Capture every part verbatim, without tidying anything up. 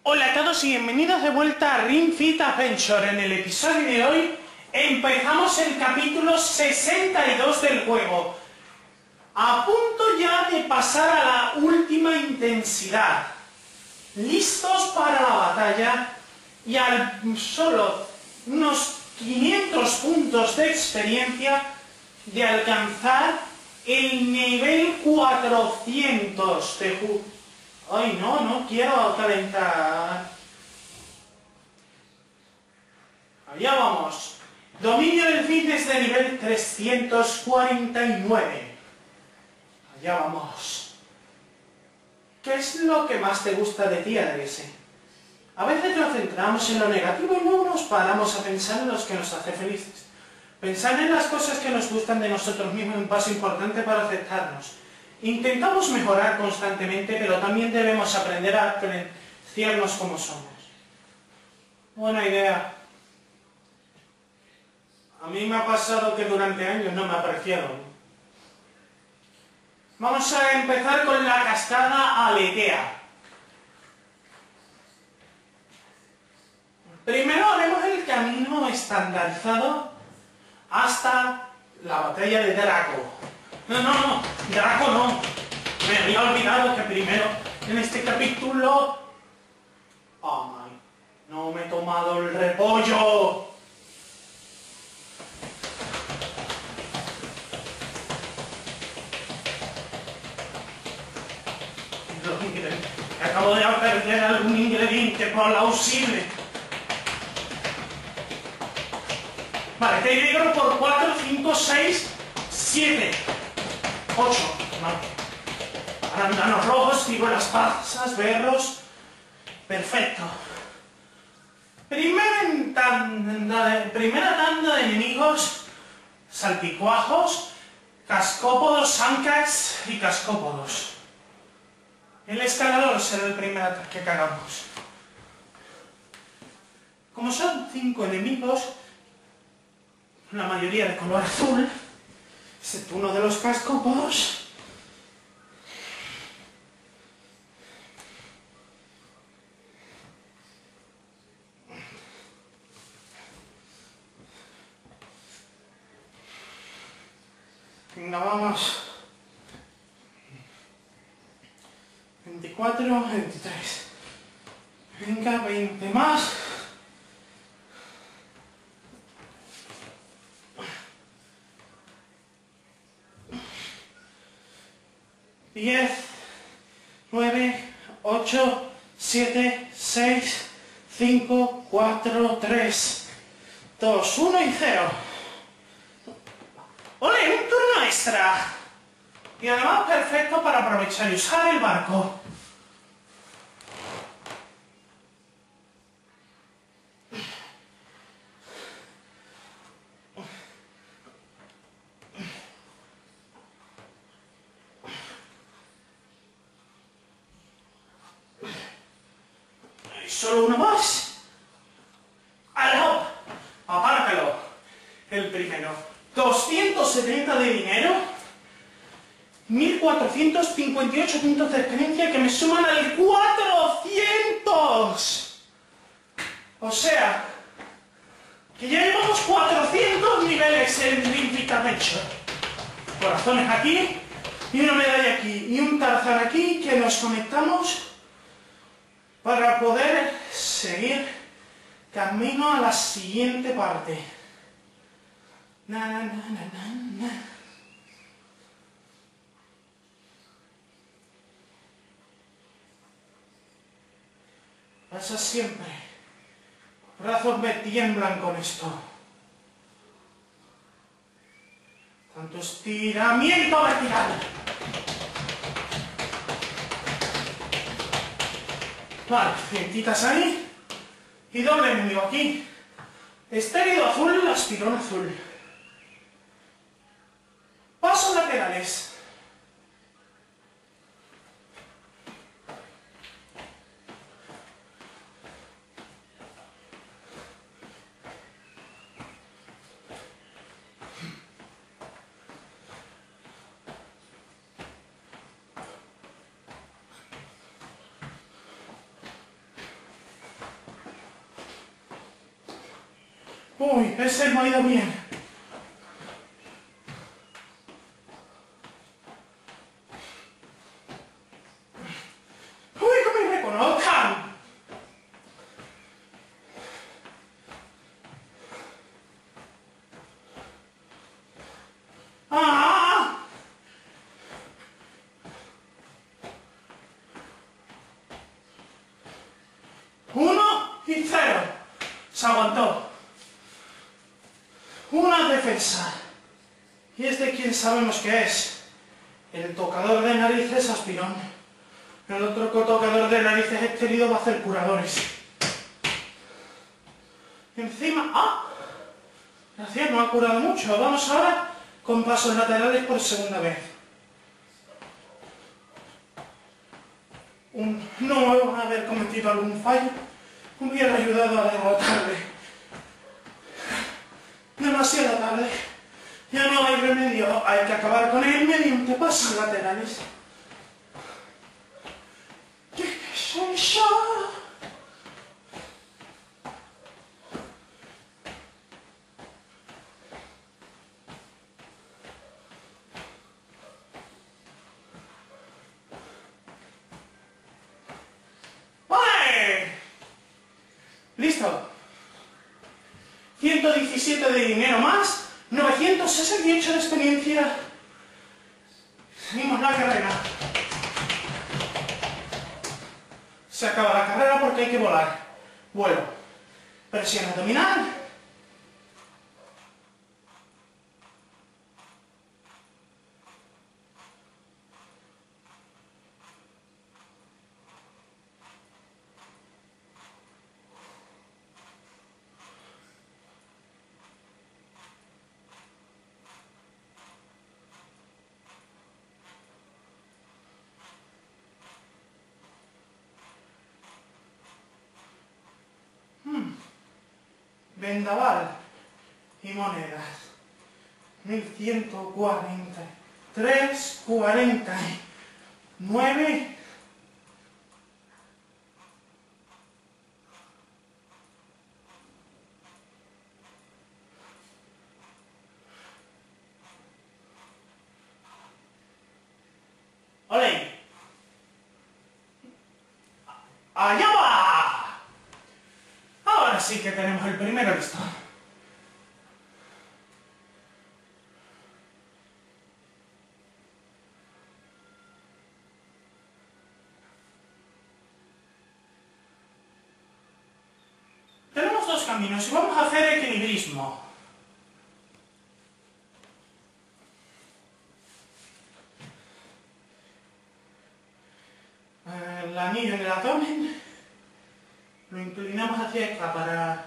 Hola a todos y bienvenidos de vuelta a Ring Fit Adventure. En el episodio de hoy empezamos el capítulo sesenta y dos del juego. A punto ya de pasar a la última intensidad. Listos para la batalla y al solo unos quinientos puntos de experiencia de alcanzar el nivel cuatrocientos de juego. Ay, no, no quiero calentar. Allá vamos. Dominio del fitness de nivel trescientos cuarenta y nueve. Allá vamos. ¿Qué es lo que más te gusta de ti, Adriese? A veces nos centramos en lo negativo y no nos paramos a pensar en los que nos hace felices. Pensar en las cosas que nos gustan de nosotros mismos es un paso importante para aceptarnos. Intentamos mejorar constantemente, pero también debemos aprender a apreciarnos como somos. Buena idea. A mí me ha pasado que durante años no me apreciaron. Vamos a empezar con la cascada aletea. Primero haremos el camino estandarizado hasta la batalla de Draco. No, no, no, Draco no. Me había olvidado que primero en este capítulo... ¡Ay! No me he tomado el repollo. Los ingredientes. Acabo de perder algún ingrediente plausible. Vale, te digo por cuatro, cinco, seis, siete. ocho, no. Arándanos rojos, ciruelas pasas, berros. Perfecto. Primera tanda, de, primera tanda de enemigos, salpicuajos, cascópodos, ancas y cascópodos. El escalador será el primer ataque que hagamos. Como son cinco enemigos, la mayoría de color azul, excepto uno de los cascópodos. Venga, vamos. veinticuatro, veintitrés. Venga, veinte más. diez, nueve, ocho, siete, seis, cinco, cuatro, tres, dos, uno y cero. ¡Ole! ¡Un turno extra! Y además perfecto para aprovechar y usar el barco. Solo uno más. ¡Al hop! Apárcalo. El primero. doscientos setenta de dinero. mil cuatrocientos cincuenta y ocho puntos de experiencia que me suman al cuatrocientos. O sea, que ya llevamos cuatrocientos niveles en Ring Fit Adventure. Corazones aquí, y una medalla aquí, y un Tarzán aquí, que nos conectamos para poder seguir camino a la siguiente parte. Na, na, na, na, na. Pasa siempre. Los brazos me tiemblan con esto. Tanto estiramiento vertical. Vale, cientitas ahí. Y doble enemigo aquí. Estérido azul, aspirón azul. Pasos laterales. Uy, ese no ha ido bien. ¡Uy, que me reconozcan! ¡Ah! Uno y cero. Se aguantó. Una defensa. Y este quién sabemos qué es. El tocador de narices aspirón. El otro tocador de narices exterido va a hacer curadores. Y encima... ¡Ah! Gracias, no ha curado mucho. Vamos ahora con pasos laterales por segunda vez. Un, no haber cometido algún fallo hubiera ayudado a derrotarle. Demasiado tarde. Ya no hay remedio. Hay que acabar con él mediante pasos laterales. ¿Qué soy yo? ¡Listo! ciento diecisiete de dinero más, novecientos sesenta y ocho de experiencia. Seguimos la carrera. Se acaba la carrera porque hay que volar. Vuelo. Presión abdominal. Vendaval y monedas. mil ciento cuarenta y tres, cuarenta y nueve. ¡Ole! ¡Allá va! Ahora sí que tenemos el primero listo. Tenemos dos caminos y vamos a hacer equilibrismo. El anillo en el abdomen lo inclinamos hacia acá para...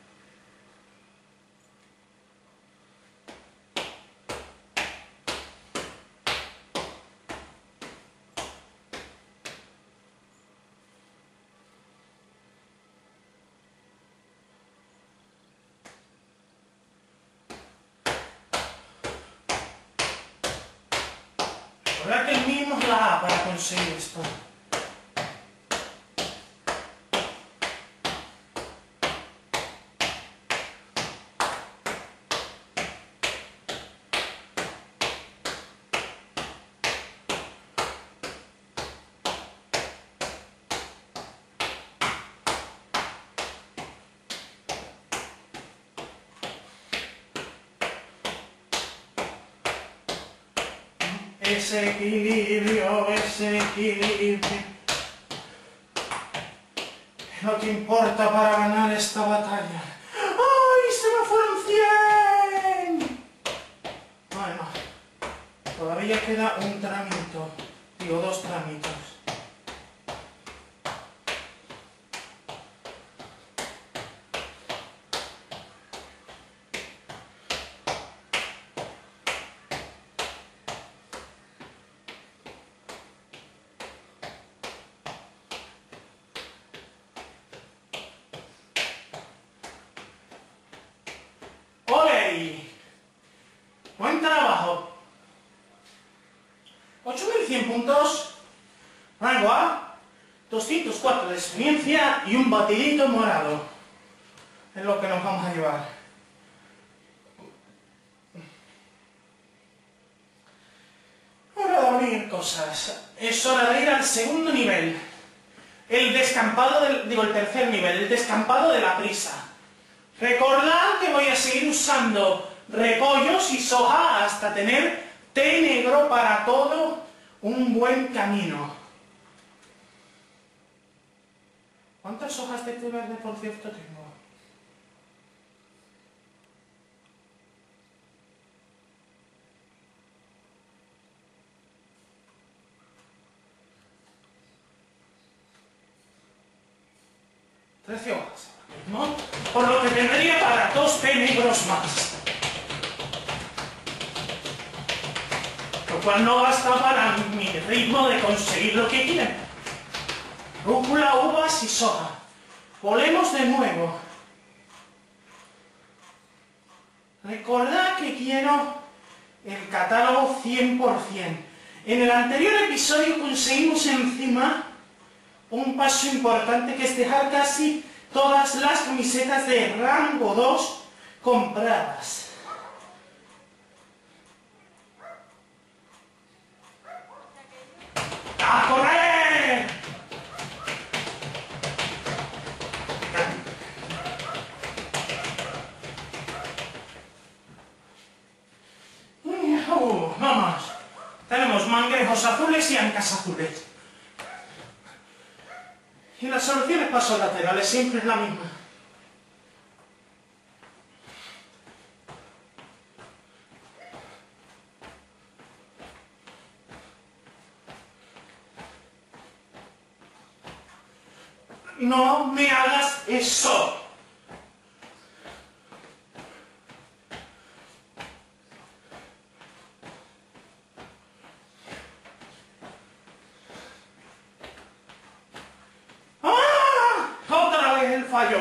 Ahora que el mismo es la A para conseguir esto. Ese equilibrio, ese equilibrio. Lo que importa para ganar esta batalla. ¡Ay, se me fueron cien! Bueno, todavía queda un tramito. Digo, dos tramitos. Buen trabajo. ocho mil cien puntos. Rango A. doscientos cuatro de experiencia y un batidito morado. Es lo que nos vamos a llevar. dormir cosas. Es hora de ir al segundo nivel. El descampado del... digo, el tercer nivel, el descampado de la prisa. Recordad que voy a seguir usando repollos y soja hasta tener té negro para todo un buen camino. ¿Cuántas hojas de té verde, por cierto, tengo? trece hojas, ¿no? Por lo que tendría para dos té negros más. Lo cual no basta para mi ritmo de conseguir lo que quiero. Rúcula, uvas y soja. Volvemos de nuevo. Recordad que quiero el catálogo cien por cien. En el anterior episodio conseguimos encima un paso importante, que es dejar casi todas las camisetas de rango dos compradas. ¡A correr! Uh, vamos. Tenemos mangrejos azules y ancas azules. Y la solución es pasos laterales, siempre es la misma. No me hagas eso. ¡Ah! Otra vez el fallo.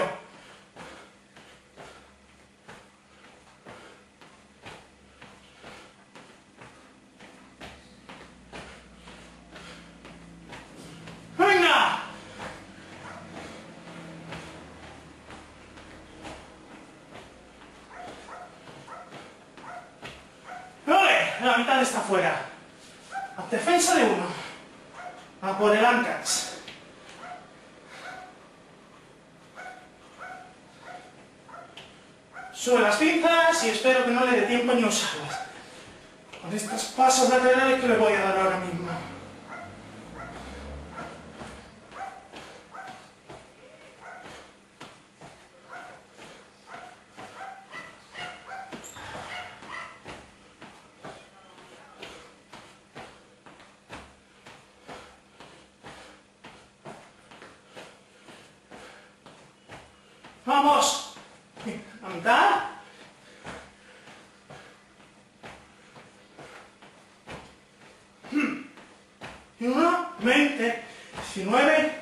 ¡Venga! ¡Vale! La mitad está fuera. A defensa de uno. A por el ancas. Sube las pinzas y espero que no le dé tiempo ni a usarlas. Con estos pasos laterales que le voy a dar ahora mismo. ¡Vamos! La mitad. Y uno, veinte, diecinueve.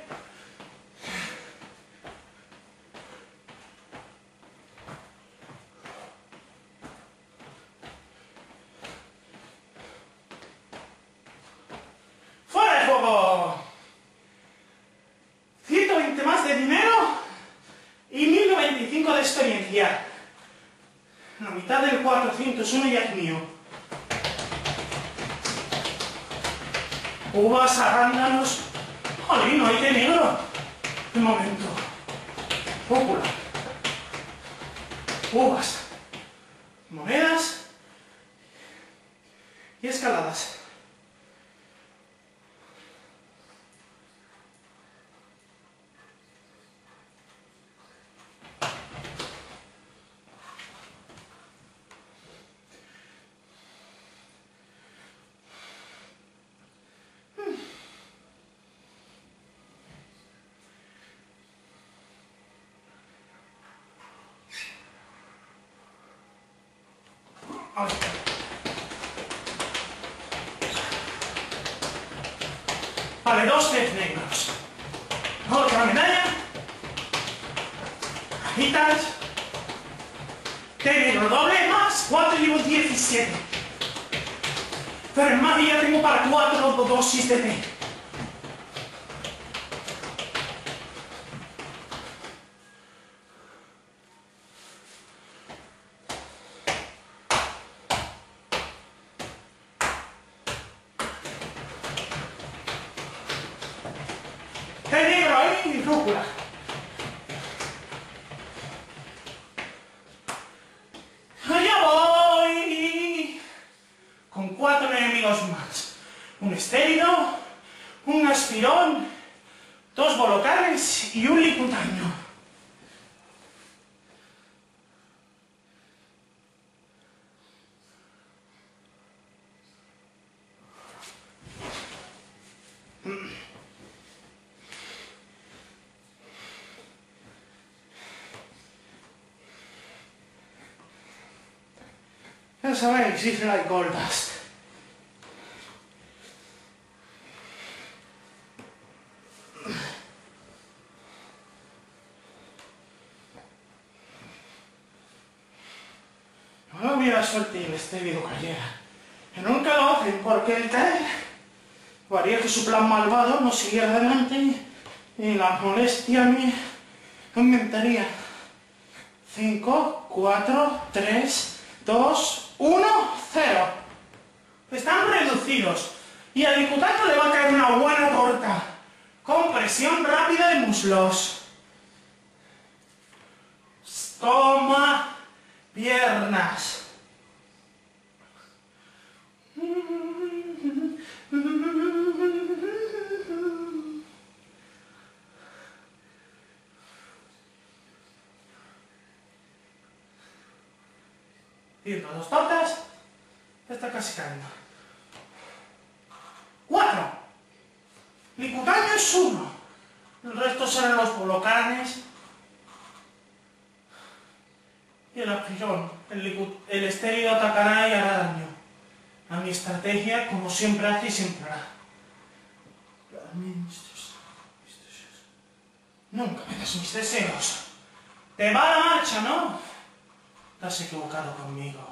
¡Fuera de juego! ciento veinte más de dinero y mil noventa y cinco de experiencia. La mitad del cuatrocientos uno ya es mío. Uvas, arándanos. ¡Jolín, no hay té negro! Un momento. Rúcula. Uvas. Monedas. Y escaladas. Vale. Vale, dos tés negros. Otra medalla. Cajitas. Té negro doble más cuatro, llevo diecisiete. Pero en magia tengo para cuatro dosis de té. Peligro ahí, rúcula. ¡Allá voy! Con cuatro enemigos más. Un estérido, un aspirón, dos volocales y un licutaño. Ya sabéis, hice la gold dust. No hubiera suerte en este video cayera. Que nunca lo hacen porque el té haría que su plan malvado no siguiera adelante y la molestia me aumentaría. cinco, cuatro, tres, dos, uno, cero. Están reducidos y al licutaño le va a caer una buena torta. Compresión rápida de muslos. Toma, piernas. ciento dos tortas. Está casi cayendo. cuatro. Licutaño es uno. El resto serán los volocaranes y el aspirón. El, el estérido atacará y hará daño. A mi estrategia, como siempre hace y siempre hará. Nunca me das mis deseos. Te va la marcha, ¿no? Te has equivocado conmigo.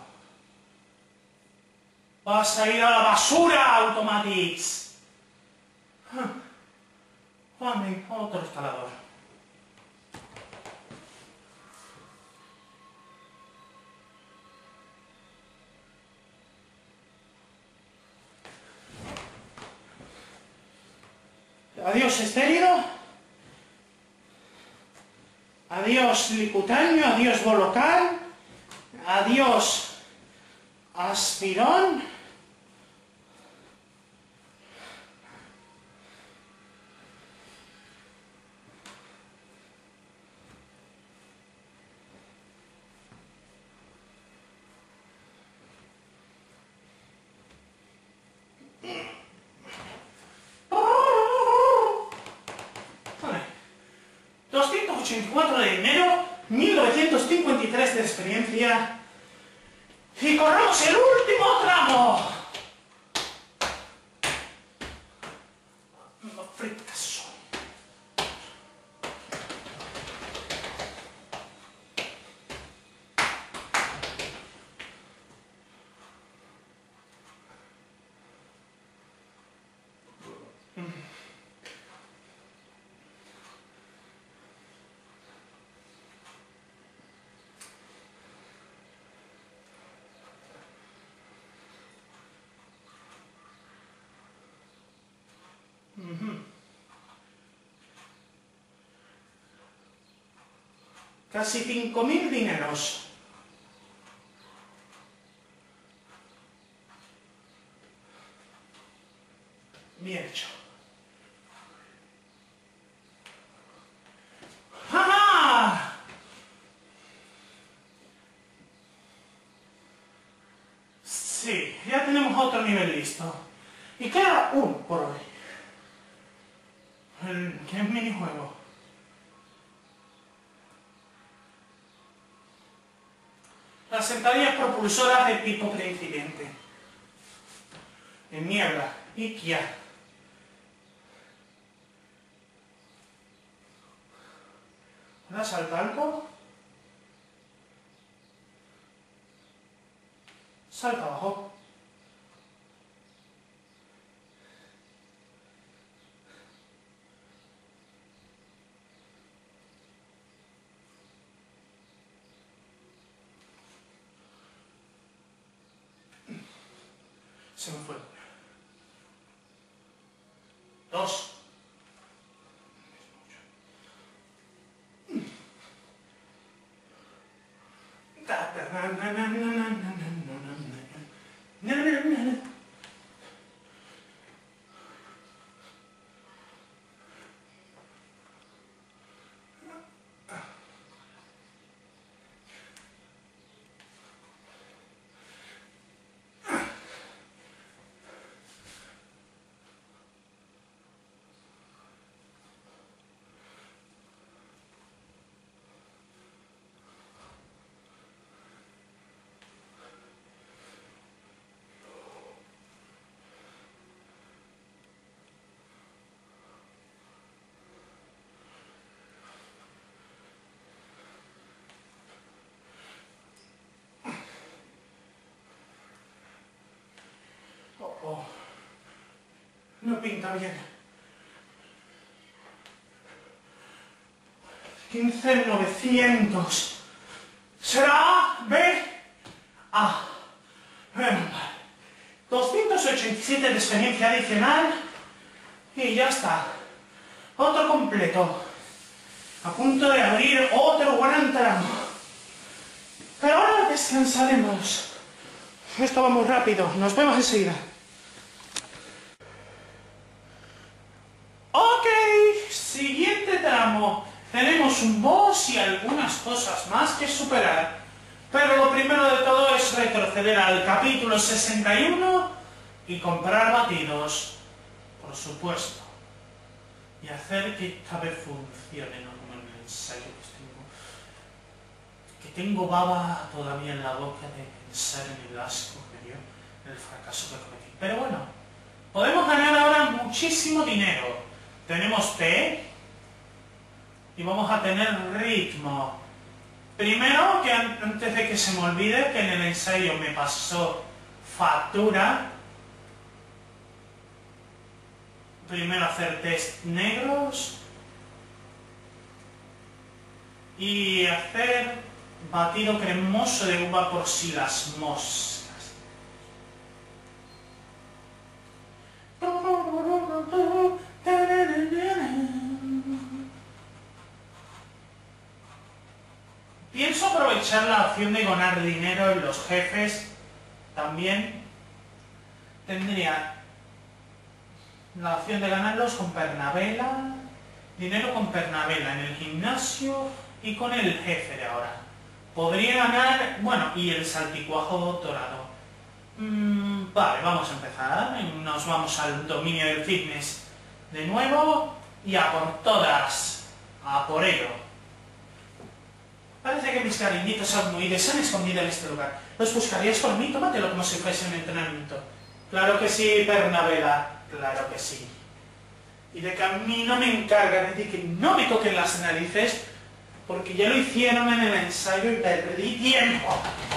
Vas a ir a la basura, Automatics. Dame otro escalador. Adiós, estérido. Adiós, licutaño. Adiós, volocal. Adiós, aspirón. doscientos ochenta y cuatro de enero, mil novecientos cincuenta y tres de experiencia. Y corremos el último tramo. No fritas son. Casi cinco mil dineros. Bien hecho. ¡Ja! Sí, ya tenemos otro nivel listo. Y queda uno por hoy. El que es minijuego. Las sentadillas propulsoras de tipo principiante. En niebla. Ikia. ¿Da salto alto? Salta abajo. Se me fue. Dos. Oh, no pinta bien. quince mil novecientos. ¿Será B? A. Bueno, doscientos ochenta y siete de experiencia adicional. Y ya está. Otro completo. A punto de abrir otro gran tramo. Pero ahora descansaremos. Esto va muy rápido. Nos vemos enseguida. Ok, siguiente tramo. Tenemos un boss y algunas cosas más que superar. Pero lo primero de todo es retroceder al capítulo sesenta y uno y comprar batidos, por supuesto. Y hacer que esta vez funcione, no como en el ensayo que tengo. Que tengo baba todavía en la boca de pensar en el asco que me dio, en el fracaso que cometí. Pero bueno, podemos ganar ahora muchísimo dinero. Tenemos P y vamos a tener ritmo. Primero, que antes de que se me olvide, que en el ensayo me pasó factura. Primero hacer test negros y hacer batido cremoso de uva por si las moscas. Pienso aprovechar la opción de ganar dinero en los jefes. También tendría la opción de ganarlos con Pernavela, dinero con Pernavela en el gimnasio y con el jefe de ahora. Podría ganar, bueno, y el salticuajo dorado. Mm, vale, vamos a empezar. Nos vamos al dominio del fitness de nuevo y a por todas, a por ello. Parece que mis cariñitos abnoides se han escondido en este lugar. ¿Los buscarías por mí? Tómatelo como si fuese un entrenamiento. Claro que sí, Pernavela. Claro que sí. Y de que a mí no me encargan de que no me toquen las narices, porque ya lo hicieron en el ensayo y perdí tiempo.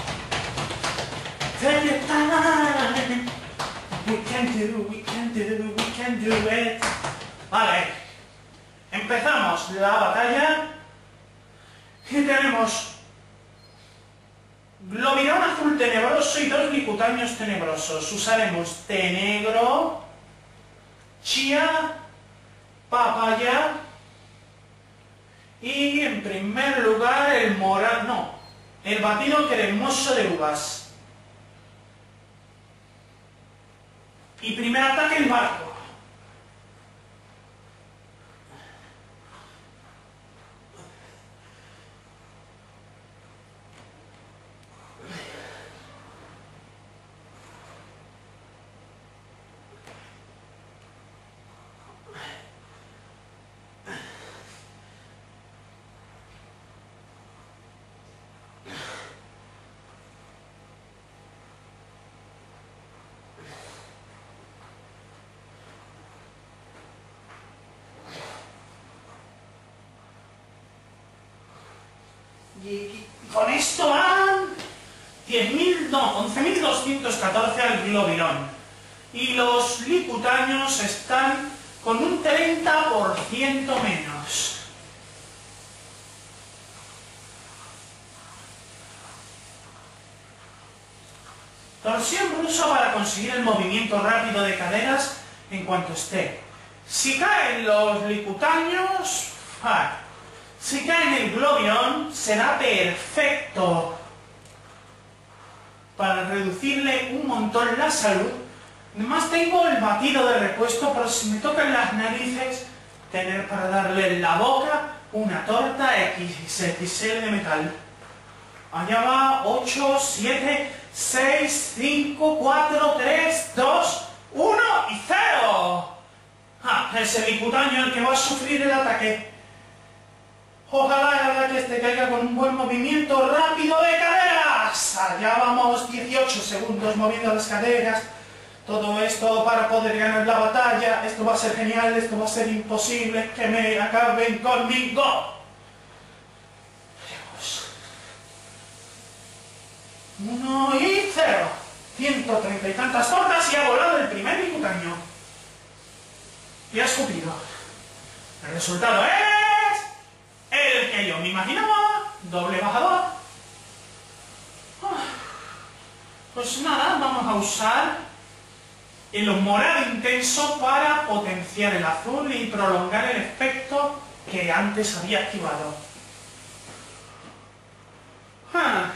Take your time. We can do, we can do, we can do it. Vale. Empezamos la batalla. Y tenemos Globirón azul tenebroso y dos licutaños tenebrosos. Usaremos té negro, chía, papaya y en primer lugar el morado, no, el batido cremoso de uvas. Y primer ataque el barco. Y con esto van diez mil, no, once mil doscientos catorce al Globirón. Y los licutaños están con un treinta por ciento menos. Torsión brusca para conseguir el movimiento rápido de caderas en cuanto esté. Si caen los licutaños, ¡ah! Si cae en el Globirón, será perfecto. para reducirle un montón la salud. Además tengo el batido de repuesto, pero si me tocan las narices, tener para darle en la boca una torta equis equis ele de metal. Allá va, ocho, siete, seis, cinco, cuatro, tres, dos, uno y cero. Ah, es el bicutáneo el que va a sufrir el ataque. Ojalá que este caiga con un buen movimiento rápido de caderas. Allá vamos, dieciocho segundos moviendo las caderas. Todo esto para poder ganar la batalla. Esto va a ser genial, esto va a ser imposible que me acaben conmigo. Uno y cero. ciento treinta y tantas tortas y ha volado el primer bicutáneo. Y ha escupido. El resultado es el que yo me imaginaba. Doble bajador. Pues nada, vamos a usar el morado intenso para potenciar el azul y prolongar el efecto que antes había activado. Ah.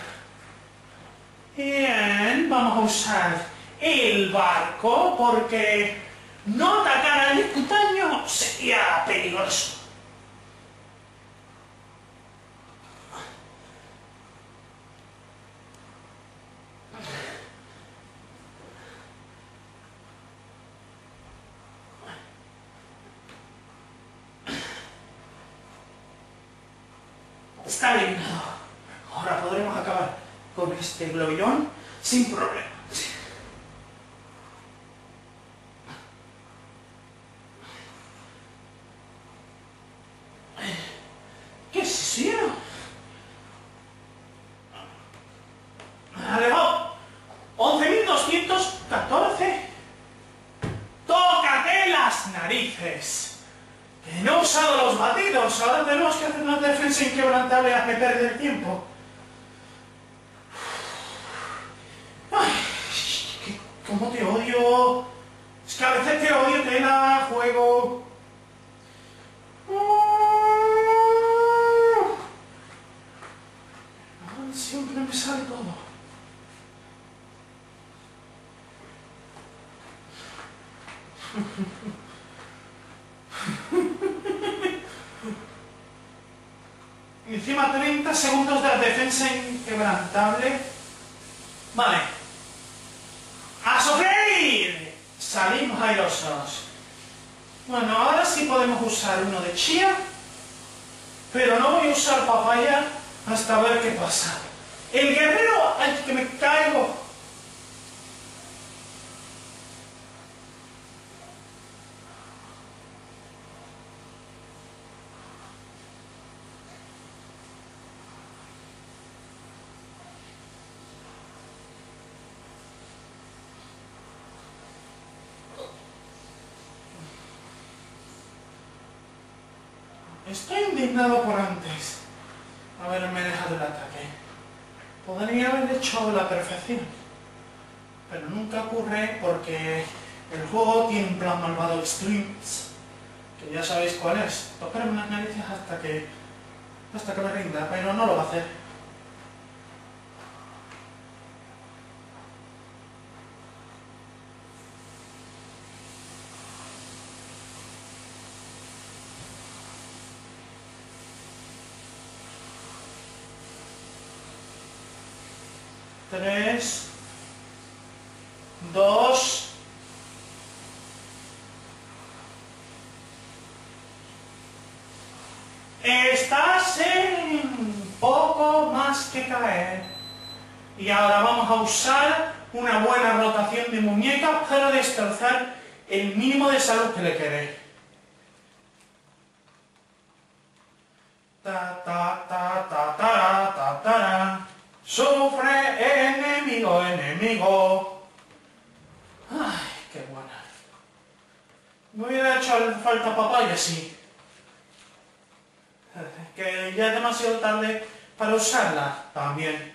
Bien, vamos a usar el barco porque no atacar al bicutáneo sería peligroso. Está eliminado. Ahora podremos acabar con este globillón sin problema. ¿Qué es eso? Alejó. once mil doscientos catorce. ¡Tócate las narices! Que no he usado los batidos. Ahora tenemos que hacer una defensa inquebrantable a que perder tiempo. Ay, ¿cómo te odio? Es que a veces te odio, tela, juego. Siempre me sale todo. Encima treinta segundos de defensa inquebrantable. Vale. ¡A sufrir! Salimos airosos. Bueno, ahora sí podemos usar uno de chía, pero no voy a usar papaya hasta ver qué pasa. El guerrero, ¡ay, que me caigo! Estoy indignado por antes haberme dejado el ataque. Podría haber hecho la perfección, pero nunca ocurre porque el juego tiene un plan malvado Extremes, que ya sabéis cuál es. Tocarme las narices hasta que, hasta que me rinda, pero no lo va a hacer. Tres, dos, estás en poco más que caer. Y ahora vamos a usar una buena rotación de muñecas para destrozar el mínimo de salud que le quede. Ta ta ta ta ta ta ta. Sufre, enemigo, enemigo. Ay, qué buena. Me hubiera hecho falta papaya, sí. Que ya es demasiado tarde para usarla, también.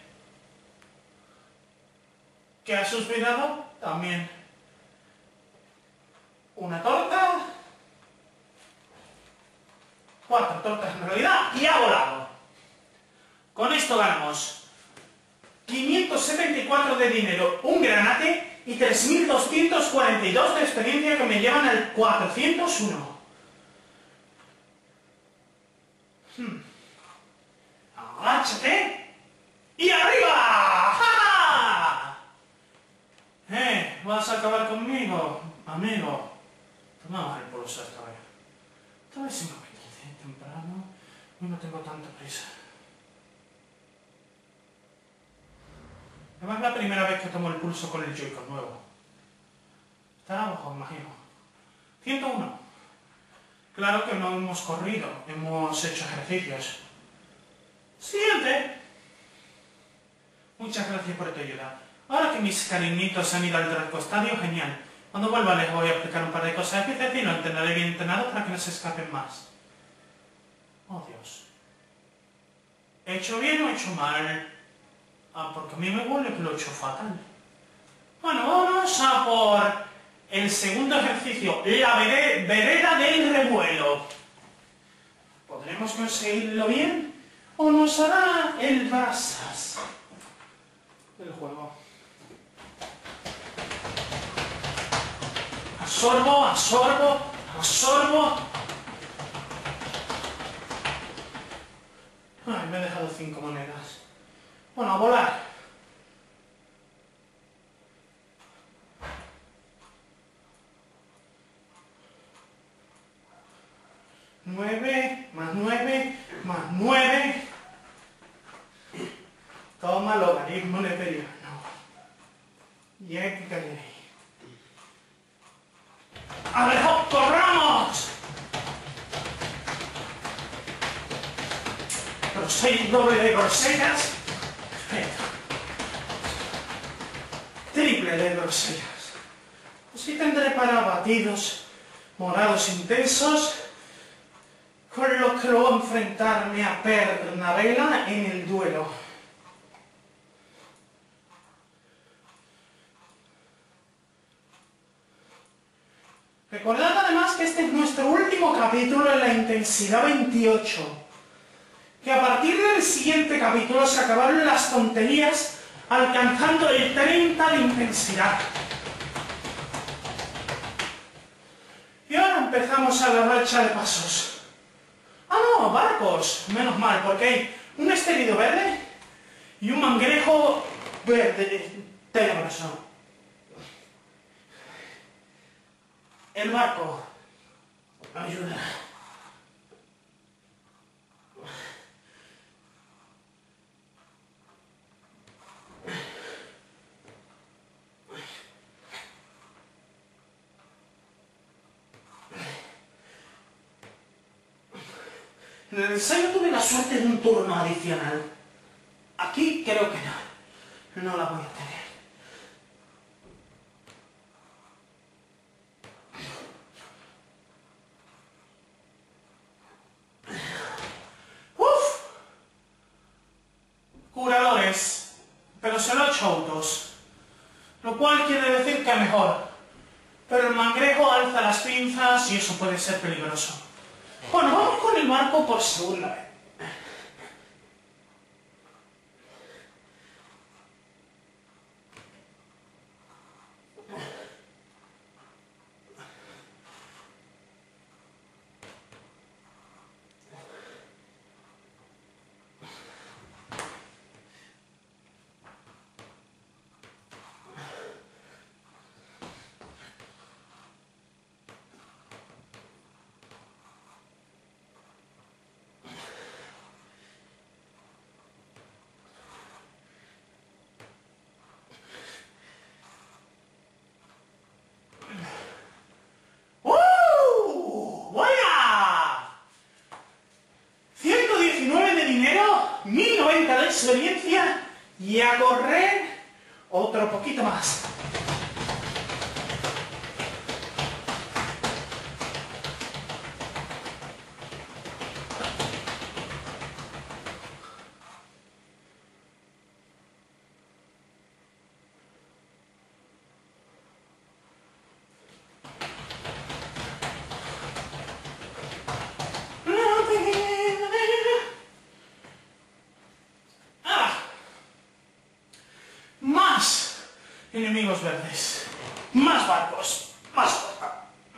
¿Que ha suspirado? También. Una torta. Cuatro tortas en realidad y ha volado. Con esto ganamos. quinientos setenta y cuatro de dinero, un granate y tres mil doscientos cuarenta y dos de experiencia que me llevan al cuatrocientos uno. Hmm. Agáchate y arriba. ¡Ja, ja! Eh, ¿vas a acabar conmigo, amigo? Toma el pulso esta vez. Esta vez sí me apetece temprano y no tengo tanta prisa. Además es la primera vez que tomo el pulso con el Joy-Con nuevo. Está abajo, imagino. ciento uno. Claro que no hemos corrido, hemos hecho ejercicios. Siguiente. Muchas gracias por tu ayuda. Ahora que mis cariñitos han ido al transcostadio, genial. Cuando vuelva les voy a explicar un par de cosas especiales y lo entrenaré bien entrenado para que no se escapen más. Oh, Dios. ¿He hecho bien o he hecho mal? Ah, porque a mí me huele que lo he hecho fatal. Bueno, vamos a por el segundo ejercicio, la vereda del revuelo. ¿Podremos conseguirlo bien o nos hará el brasas del juego? Absorbo, absorbo, absorbo. Ay, me he dejado cinco monedas. Bueno, a volar. Nueve, más nueve, más nueve. Toma logaritmo neperiano. Y hay que caer ahí. ¡Alejo, corramos! Grosella, doble de grosellas. Triple de grosellas. Así tendré para batidos morados intensos, con lo que luego enfrentarme a Pernavela en el duelo. Recordad además que este es nuestro último capítulo en la intensidad veintiocho. Que a partir del siguiente capítulo se acabaron las tonterías, alcanzando el treinta de intensidad. Y ahora empezamos a la racha de pasos. Ah, no, barcos. Menos mal, porque hay un esterido verde y un mangrejo verde tenebroso. El barco. Ayuda. En el ensayo tuve la suerte de un turno adicional. Aquí creo que no. No la voy a tener. ¡Uf! Curadores. Pero se lo he hecho autos. Lo cual quiere decir que mejor. Pero el mangrejo alza las pinzas y eso puede ser peligroso. Bueno, vamos con el barco por segunda vez. mil noventa de experiencia y a correr otro poquito más. los verdes. Más barcos. Más fuerza.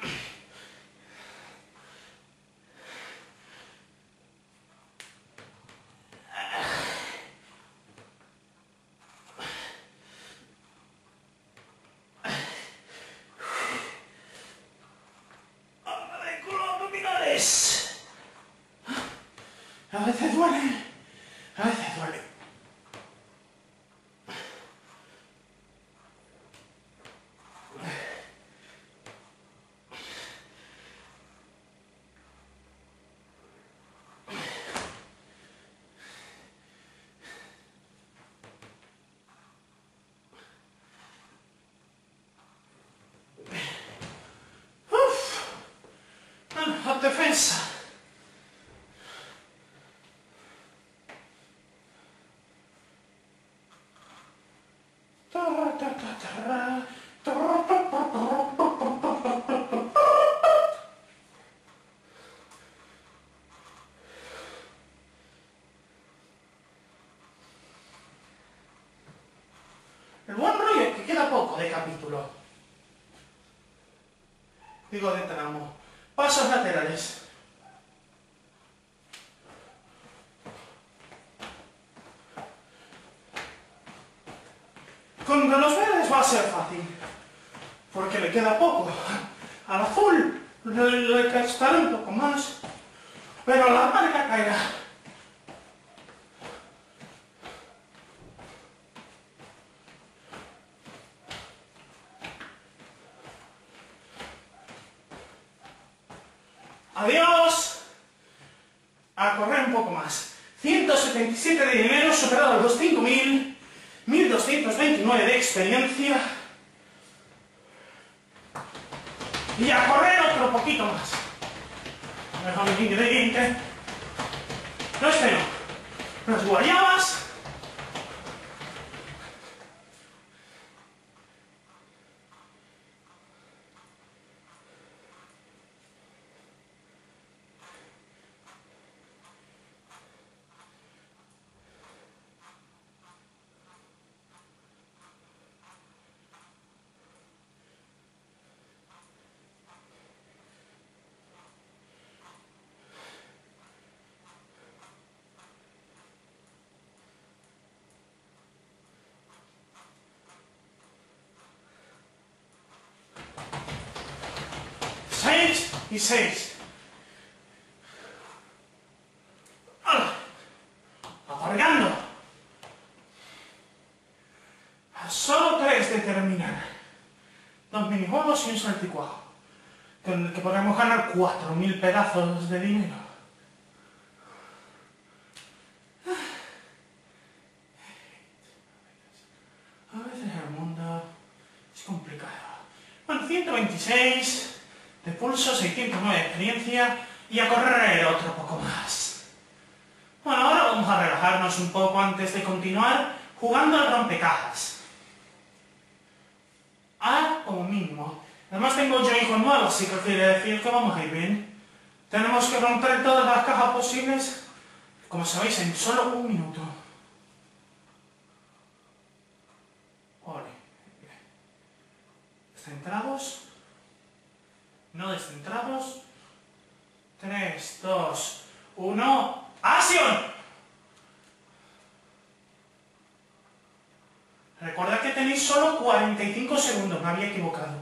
A veces duele, a veces duele. Uf, la defensa. El buen rollo es que queda poco de capítulo. Digo de tramo. Pasos laterales. Con los verdes va a ser fácil, porque le queda poco. Al azul le, le costará un poco más, pero la marca caerá. Adiós. A correr un poco más. ciento setenta y siete de dinero, superado los cinco mil. mil doscientos veintinueve de experiencia. Y a correr otro poquito más. Déjame el ingrediente. No, este no. Las guayabas. Seis y seis. ¡Hala! Alargando. Solo tres de terminar. Dos minijuegos y un salticuajo. Con el que podremos ganar cuatro mil pedazos de dinero. A veces el mundo es complicado. Bueno, ciento veintiséis. De pulso, seiscientos nueve de experiencia y a correr otro poco más. Bueno, ahora vamos a relajarnos un poco antes de continuar jugando al rompecajas. A como mínimo. Además tengo yo hijos nuevos, así que quiere decir que vamos a ir bien. Tenemos que romper todas las cajas posibles, como sabéis, en solo un minuto. Ole. Centrados. No descentrados. tres, dos, uno. ¡Acción! Recordad que tenéis solo cuarenta y cinco segundos, me había equivocado.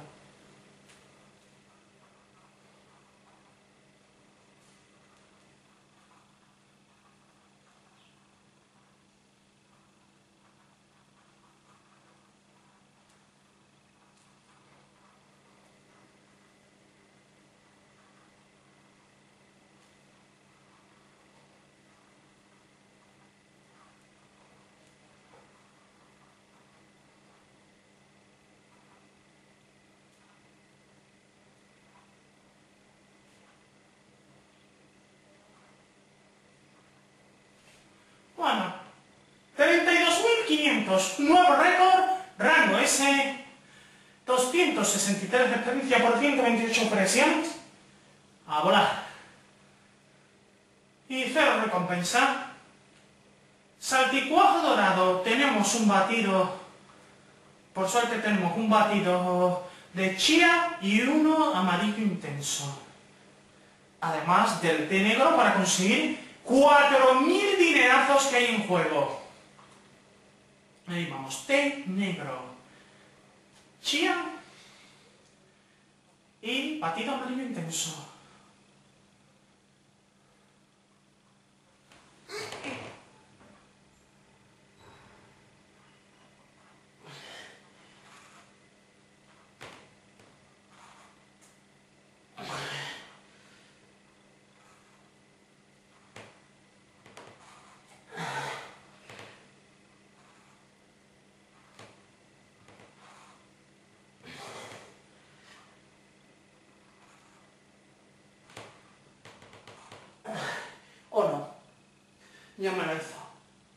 Bueno, treinta y dos mil quinientos, nuevo récord, rango S, doscientos sesenta y tres de experiencia por ciento veintiocho presiones, a volar. Y cero recompensa. Salticuajo dorado, tenemos un batido Por suerte tenemos un batido de chía y uno amarillo intenso. Además del té negro para conseguir cuatro mil dinerazos que hay en juego. Ahí vamos, té negro, chía y batido amarillo intenso. ¿O no? Ya me lo hizo.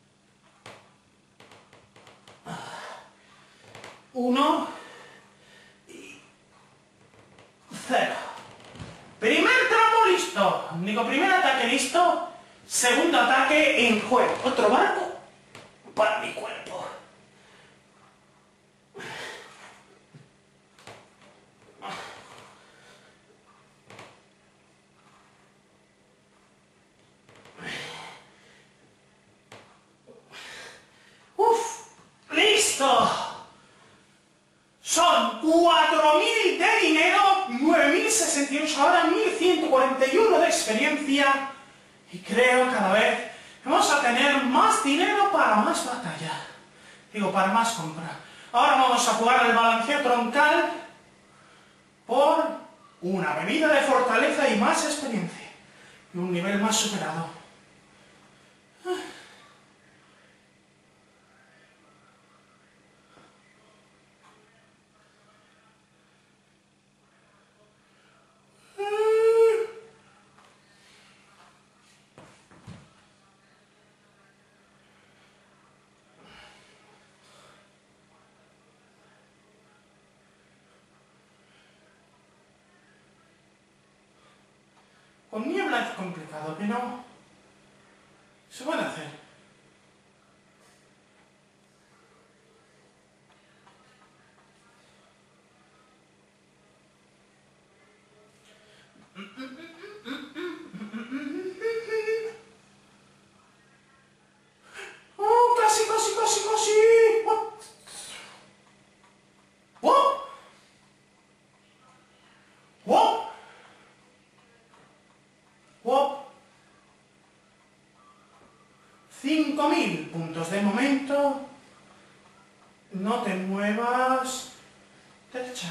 Uno y cero. Primer tramo listo. Digo, primer ataque listo. Segundo ataque en juego. Otro barco para mi cuerpo. Son cuatro mil de dinero, nueve mil sesenta y ocho ahora, mil ciento cuarenta y uno de experiencia. Y creo cada vez que vamos a tener más dinero para más batalla. Digo, para más compra. Ahora vamos a jugar al balanceo troncal por una bebida de fortaleza y más experiencia. Y un nivel más superado. Con niebla es complicado, pero se puede hacer. ¡Oh, casi, casi, casi, casi! ¡Oh! ¡Oh! ¡Oh! ¡Oh! cinco mil puntos de momento. No te muevas. Derecha.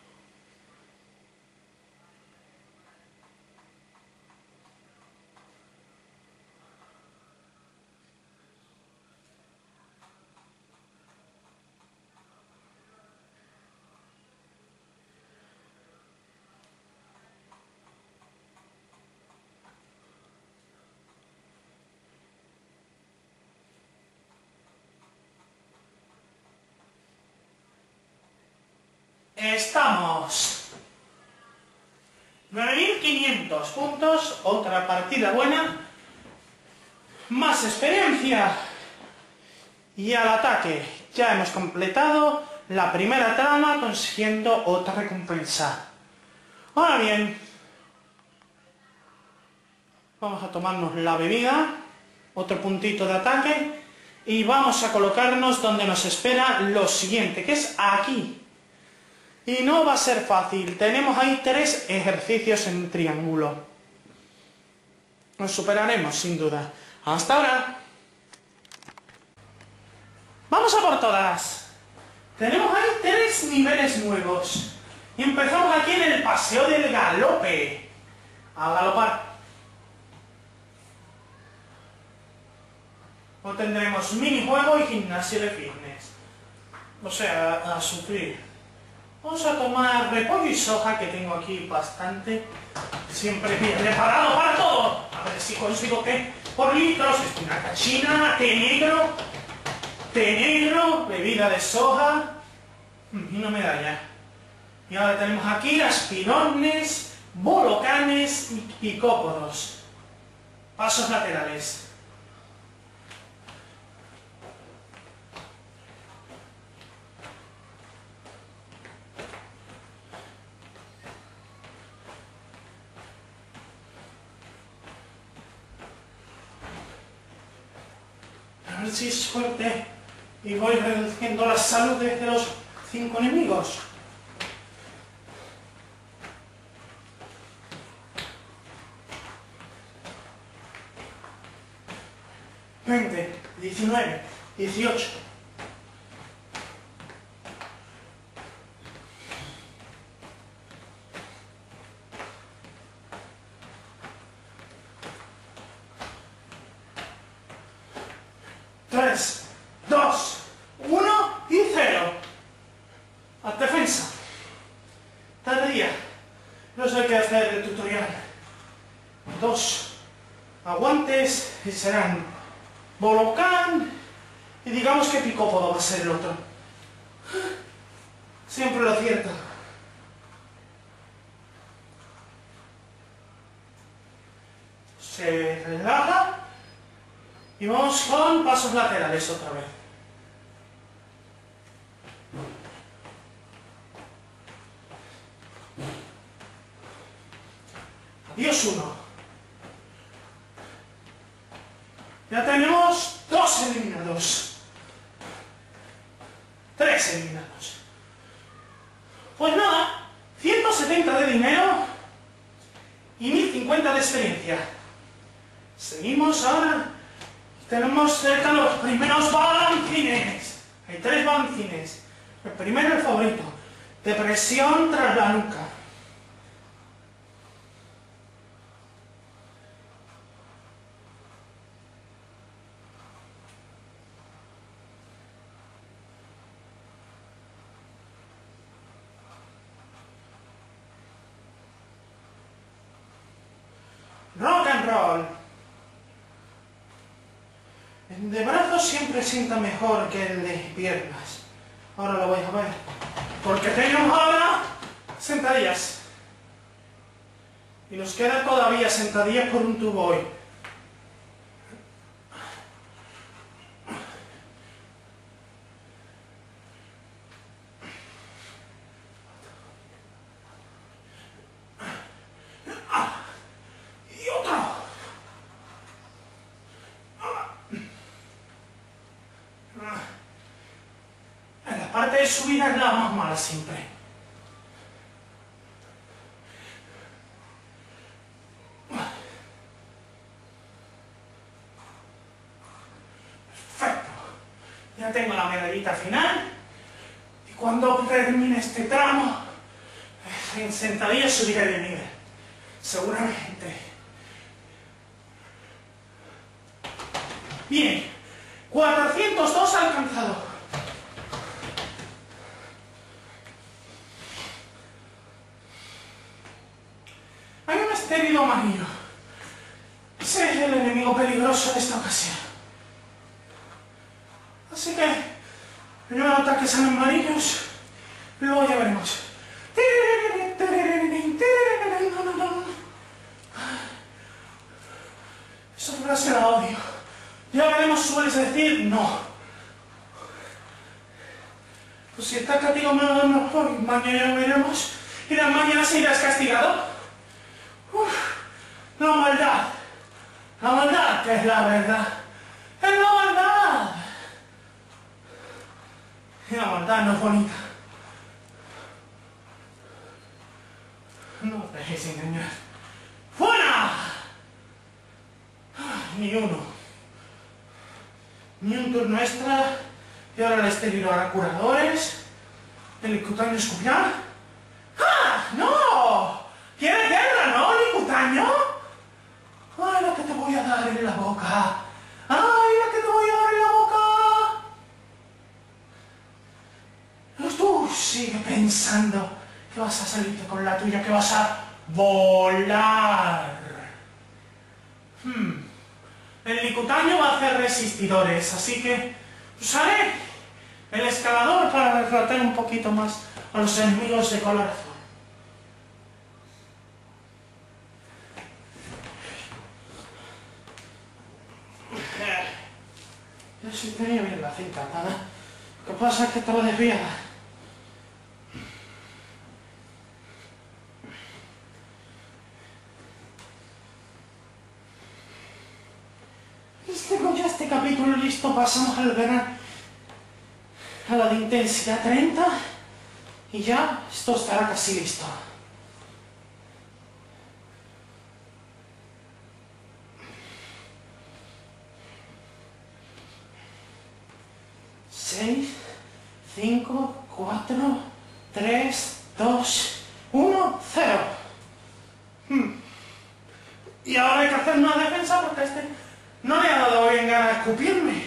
Estamos. nueve mil quinientos puntos, otra partida buena. Más experiencia. Y al ataque. Ya hemos completado la primera trama consiguiendo otra recompensa. Ahora bien, vamos a tomarnos la bebida, otro puntito de ataque, y vamos a colocarnos donde nos espera lo siguiente, que es aquí. Y no va a ser fácil, tenemos ahí tres ejercicios en triángulo. Nos superaremos, sin duda. ¡Hasta ahora! ¡Vamos a por todas! Tenemos ahí tres niveles nuevos. Y empezamos aquí en el paseo del galope. A galopar. O tendremos minijuego y gimnasio de fitness. O sea, a sufrir. Vamos a tomar repollo y soja, que tengo aquí bastante. Siempre bien preparado para todo. A ver si consigo que por litros, espinaca china, té negro, té negro, bebida de soja y una medalla. Y ahora tenemos aquí aspirones, bolocanes y picópodos. Pasos laterales. A ver si es suerte y voy reduciendo la salud de los cinco enemigos. veinte, diecinueve, dieciocho. tres, dos, uno y cero. A defensa. Tardía. No sé qué hacer el tutorial. Dos aguantes y serán Volcán y digamos que Picópodo va a ser el otro. Siempre lo acierto. Se relaja y vamos con pasos laterales otra vez. Adiós uno. Ya tenemos dos eliminados. Tres eliminados. Pues nada, ciento setenta de dinero y mil cincuenta de experiencia. Seguimos ahora. Tenemos cerca los primeros balancines. Hay tres balancines. El primero, el favorito. Depresión tras la nuca. Rock and roll. El de brazos siempre sienta mejor que el de piernas. Ahora lo voy a ver. Porque tenemos ahora sentadillas. Y nos queda todavía sentadillas por un tubo hoy. La parte de subida es la más mala siempre. Perfecto. Ya tengo la medallita final. Y cuando termine este tramo, en sentadilla subiré de nivel. Seguramente. Bien. cuatrocientos dos alcanzado. Hay un esténido amarillo. Ese es el enemigo peligroso de esta ocasión. Así que, primero ataques amarillos, luego ya veremos. Esa frase la odio. Ya veremos, sueles decir no. Pues si está castigo mejor, mañana veremos. Y las mañanas irás castigado. Uf, la maldad. La maldad que es la verdad. Es la maldad. Y la maldad no es bonita. No os dejéis engañar. ¡Fuera! Ni uno. Ni un turno extra. Y ahora el estéril hará curadores. El licutano escupiar. ¡Ah! ¡No! ¿Quieres guerra, no, licutaño? ¡Ay, lo que te voy a dar en la boca! ¡Ay, lo que te voy a dar en la boca! Tú sigue pensando que vas a salirte con la tuya, que vas a volar. Hmm. El licutaño va a hacer resistidores, así que usaré el escalador para derrotar un poquito más a los enemigos de color azul. Yo sí tenía bien la cinta, nada. Lo que pasa es que estaba desviada. Este, con ya este capítulo listo, pasamos al verano, a la de intensidad treinta, y ya esto estará casi listo. seis, cinco, cuatro, tres, dos, uno, cero. Hmm. Y ahora hay que hacer una defensa porque este no le ha dado bien gana de escupirme.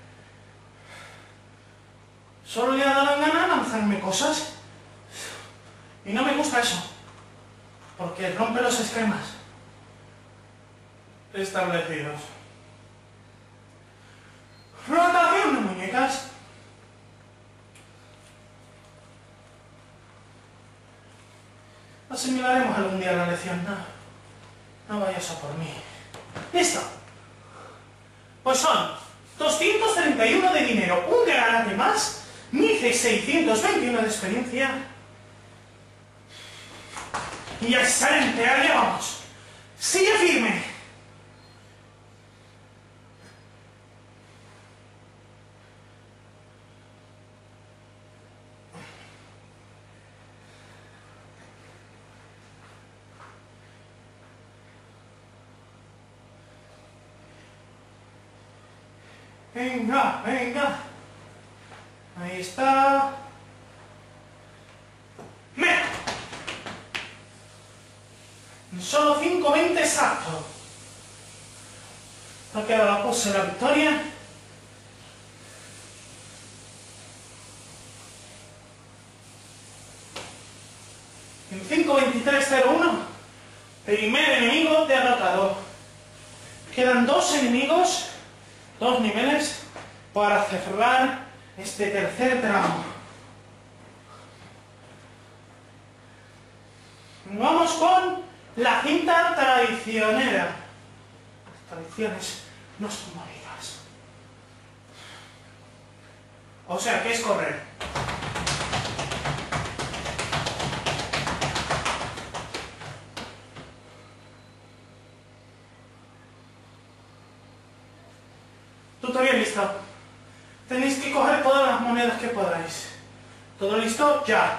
Solo le ha dado gana de lanzarme cosas. Y no me gusta eso. Porque rompe los esquemas establecidos. Rotación de muñecas. Asimilaremos algún día la lección, no. No vayas a por mí. ¡Listo! Pues son doscientos treinta y uno de dinero, un granate más, mil seiscientos veintiuno de experiencia. Y excelente, allá vamos. Sigue firme. Venga, venga. Ahí está. ¡Me! Solo cinco veinte exacto. Ha quedado la pose de la victoria. En cinco veintitrés cero uno. Primer enemigo derrotado. Quedan dos enemigos. Dos niveles para cerrar este tercer tramo. Vamos con la cinta traicionera. Las traiciones no son bonitas. O sea, que es correr. Tutorial listo. Tenéis que coger todas las monedas que podáis. ¿Todo listo? ¡Ya!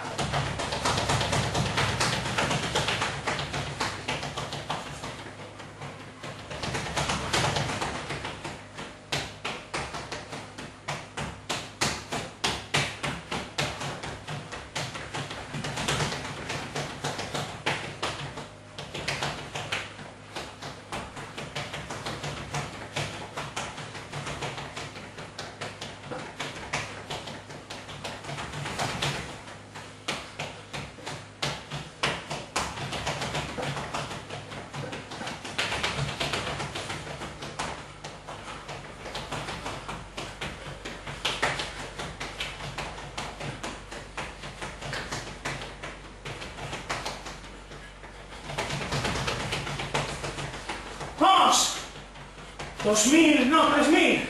¡Vamos! ¡Dos mil! ¡No, tres mil!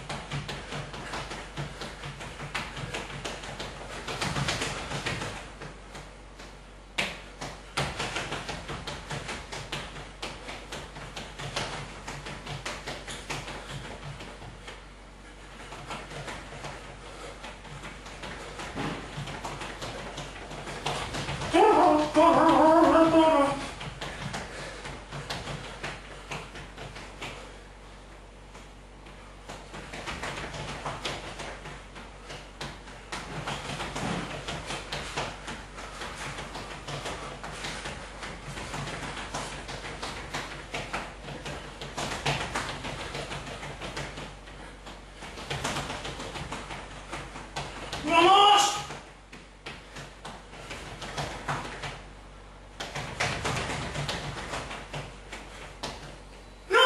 ¡Vamos! ¡No!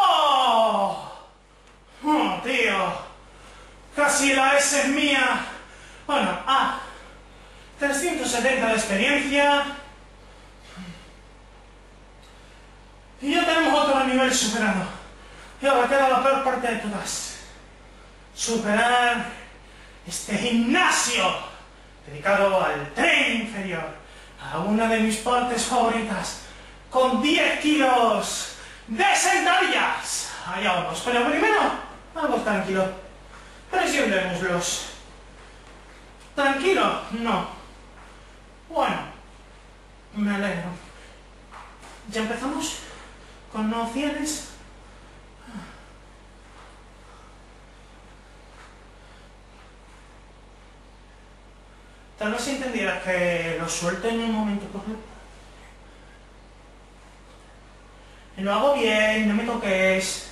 ¡Oh, tío! Casi la S es mía. Bueno, ah, trescientos setenta de experiencia. Y ya tenemos otro nivel superado. Y ahora queda la peor parte de todas. Superar este gimnasio dedicado al tren inferior, a una de mis partes favoritas, con diez kilos de sentadillas. allá vamos. Pero primero, algo tranquilo. Presión de muslos. ¿Tranquilo? No. Bueno, me alegro. ¿Ya empezamos? Con no cienes. Tal vez si entendieras que lo suelto en un momento correcto. Y lo hago bien, no me toques.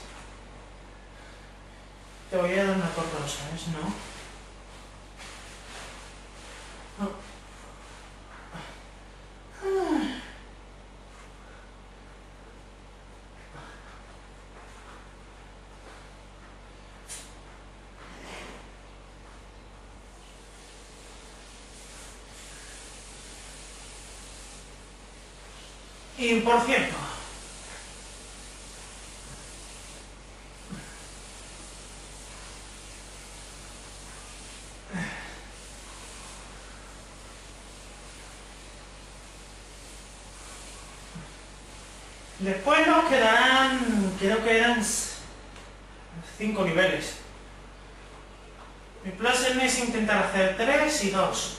Te voy a dar una corta, ¿sabes? ¿No? No. Y por cierto, después nos quedarán, creo que eran cinco niveles. Mi plan es intentar hacer tres y dos.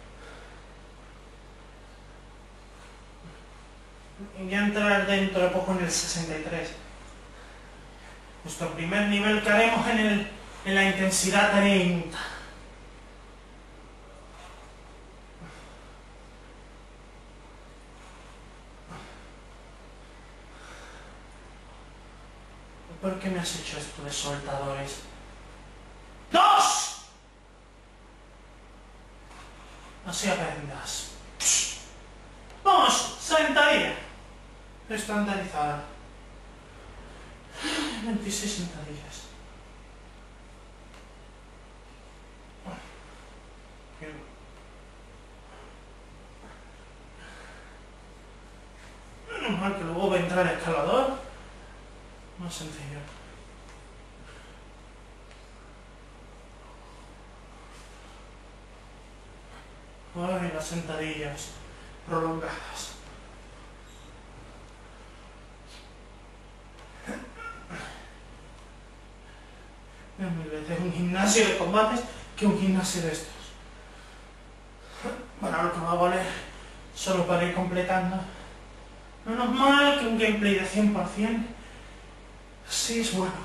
Y ya entrar dentro de poco en el sesenta y tres. Nuestro primer nivel que haremos en, el, en la intensidad treinta. ¿Por qué me has hecho esto de soltadores? ¡Dos! Así aprendas. Vamos, sentadilla. Estandarizada. veintiséis sentadillas. Menos mal que luego vendrá el escalador. Más sencillo. Ay, las sentadillas prolongadas. Es mil veces un gimnasio de combates que un gimnasio de estos. Bueno, lo que va a valer solo para ir completando. Menos mal que un gameplay de cien por cien sí es bueno.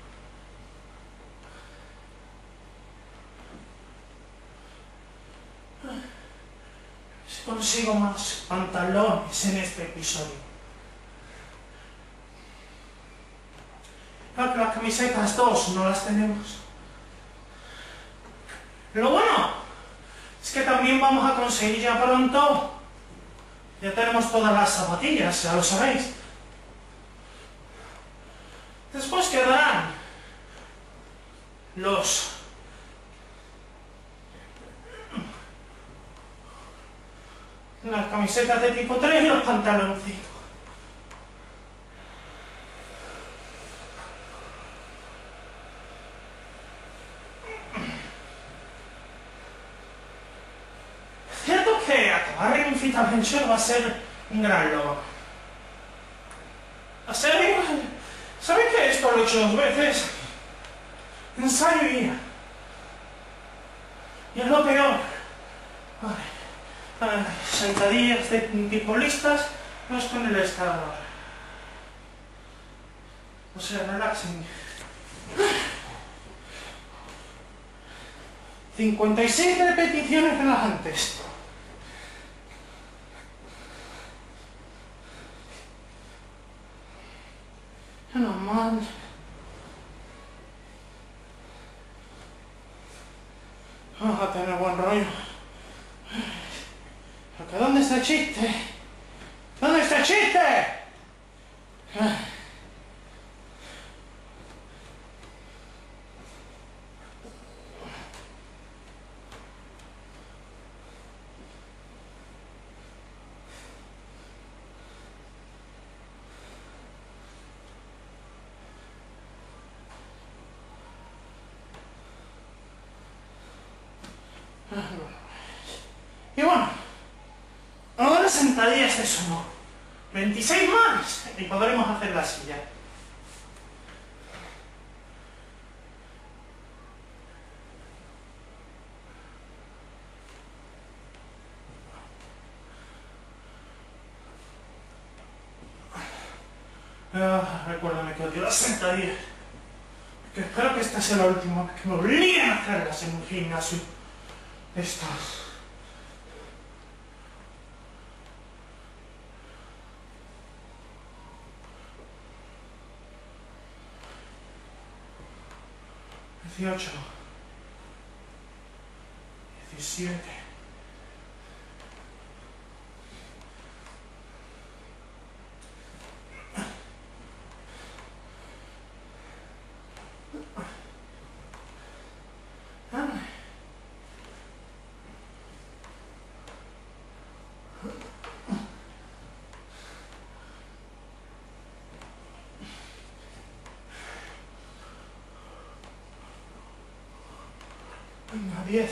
Si consigo más pantalones en este episodio. Claro que las camisetas dos no las tenemos. Lo bueno es que también vamos a conseguir ya pronto. Ya tenemos todas las zapatillas, ya lo sabéis. Después quedarán los las camisetas de tipo tres y los pantaloncitos. Es cierto que acabar en Fit Adventure va a ser un gran logro. A ser, ¿sabéis que esto lo he hecho dos veces? Ensayo y guía. Y es lo peor. Vale. Vale. Sentadillas de tipo listas, vamos con el escalador. O sea, relaxing. cincuenta y seis repeticiones relajantes. Normal. Vamos a tener buen rollo. Porque ¿dónde está el chiste? ¿Dónde está el chiste? Y bueno, ahora sentadillas de sumo. veintiséis más y podremos hacer la silla. Ah, recuérdame que odio las sentadillas. Que espero que esta sea la última vez que me obliguen a hacerlas en un gimnasio. Estas. dieciocho. diecisiete. Venga, diez.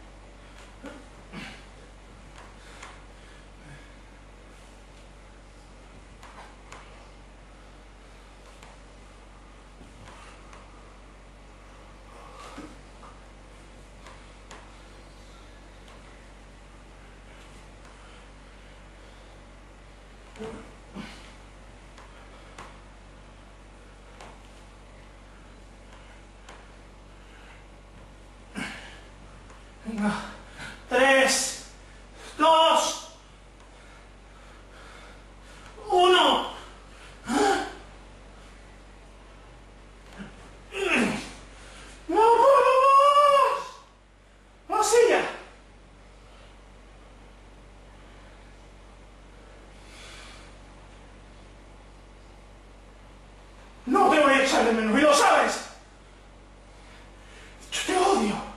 Venga, tres, dos, uno. ¡No puedo más! ¡Así ya! No te voy a echar de menos, y lo sabes. Yo te odio.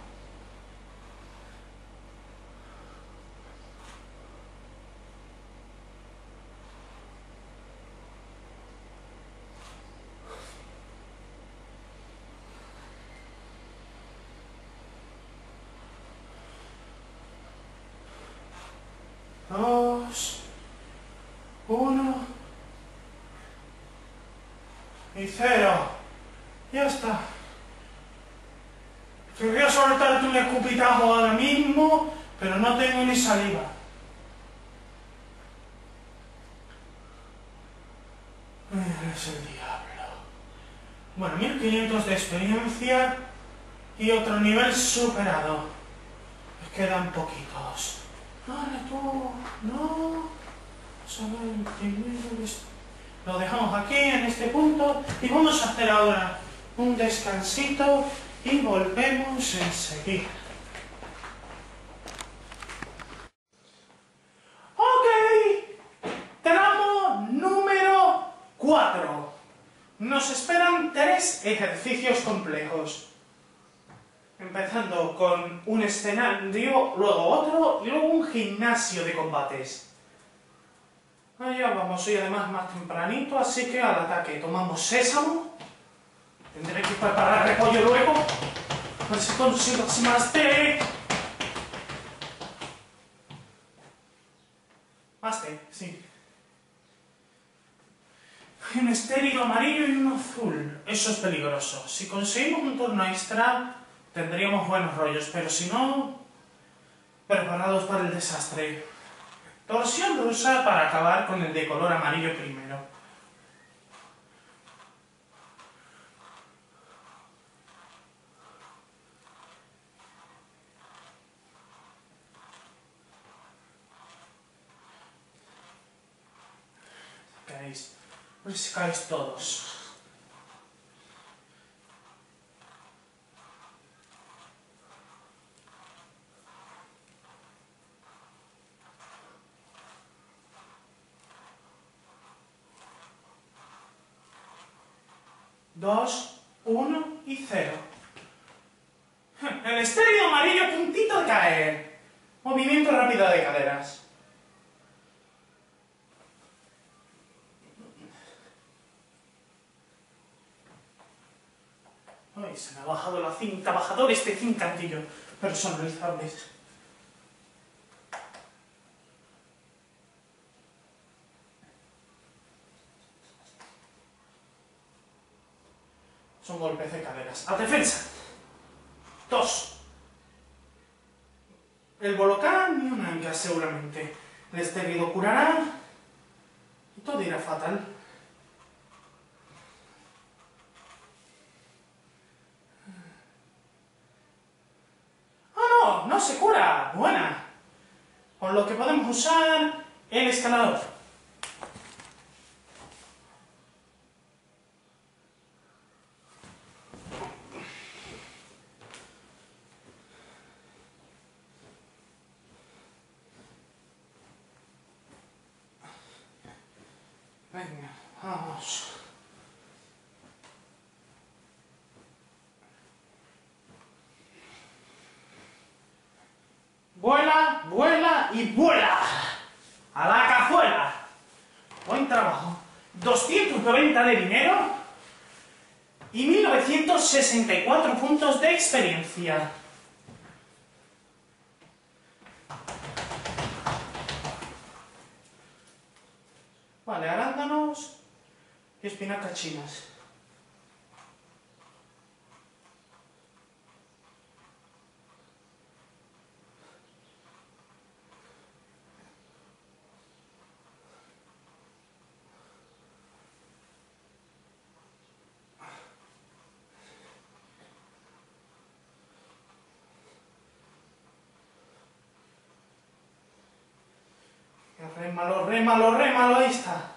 Dos, uno y cero. Ya está. Quería soltarte un escupitajo ahora mismo, pero no tengo ni saliva. Eres el diablo. Bueno, mil quinientos de experiencia y otro nivel superado. Les quedan poquitos. Vale, tú, no. Solo el primero. Lo dejamos aquí, en este punto, y vamos a hacer ahora un descansito y volvemos enseguida. Ok, tramo número cuatro. Nos esperan tres ejercicios complejos. Empezando con un escenario, luego otro, y luego un gimnasio de combates. Allá vamos, y además más tempranito, así que al ataque. Tomamos sésamo. Tendré que preparar repollo luego. A ver si consigo más té. Más té, sí. Hay un estéril amarillo y uno azul. Eso es peligroso. Si conseguimos un turno extra, tendríamos buenos rollos, pero si no, preparados para el desastre. Torsión rusa para acabar con el de color amarillo primero. Caéis. A ver si caéis todos. Dos, uno y cero. El estéreo amarillo a puntito de caer. Movimiento rápido de caderas. Ay, se me ha bajado la cinta. Bajadores de cintantillo personalizables. Son golpes de caderas. ¡A defensa! Dos. El volcán y una anca seguramente. El estérido curará y todo irá fatal. se cura. Buena. Con lo que podemos usar el escalador. Venga, vamos. Vuela, vuela y vuela. A la cazuela. Buen trabajo. doscientos noventa de dinero y mil novecientos sesenta y cuatro puntos de experiencia. Vale, arándanos y espinacas chinas. Rémalo, rémalo, rémalo, ahí está.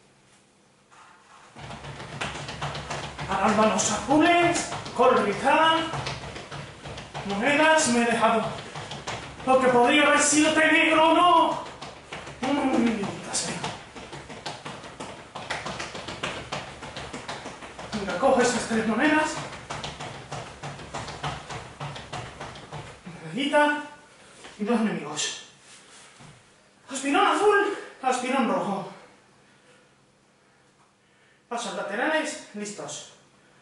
Arándanos azules, col rizada, monedas, me he dejado lo que podría haber sido té negro o no. Mmm, venga, cojo esas tres monedas. Medallita y dos enemigos. Aspirón azul, aspirón rojo. Pasos laterales, listos.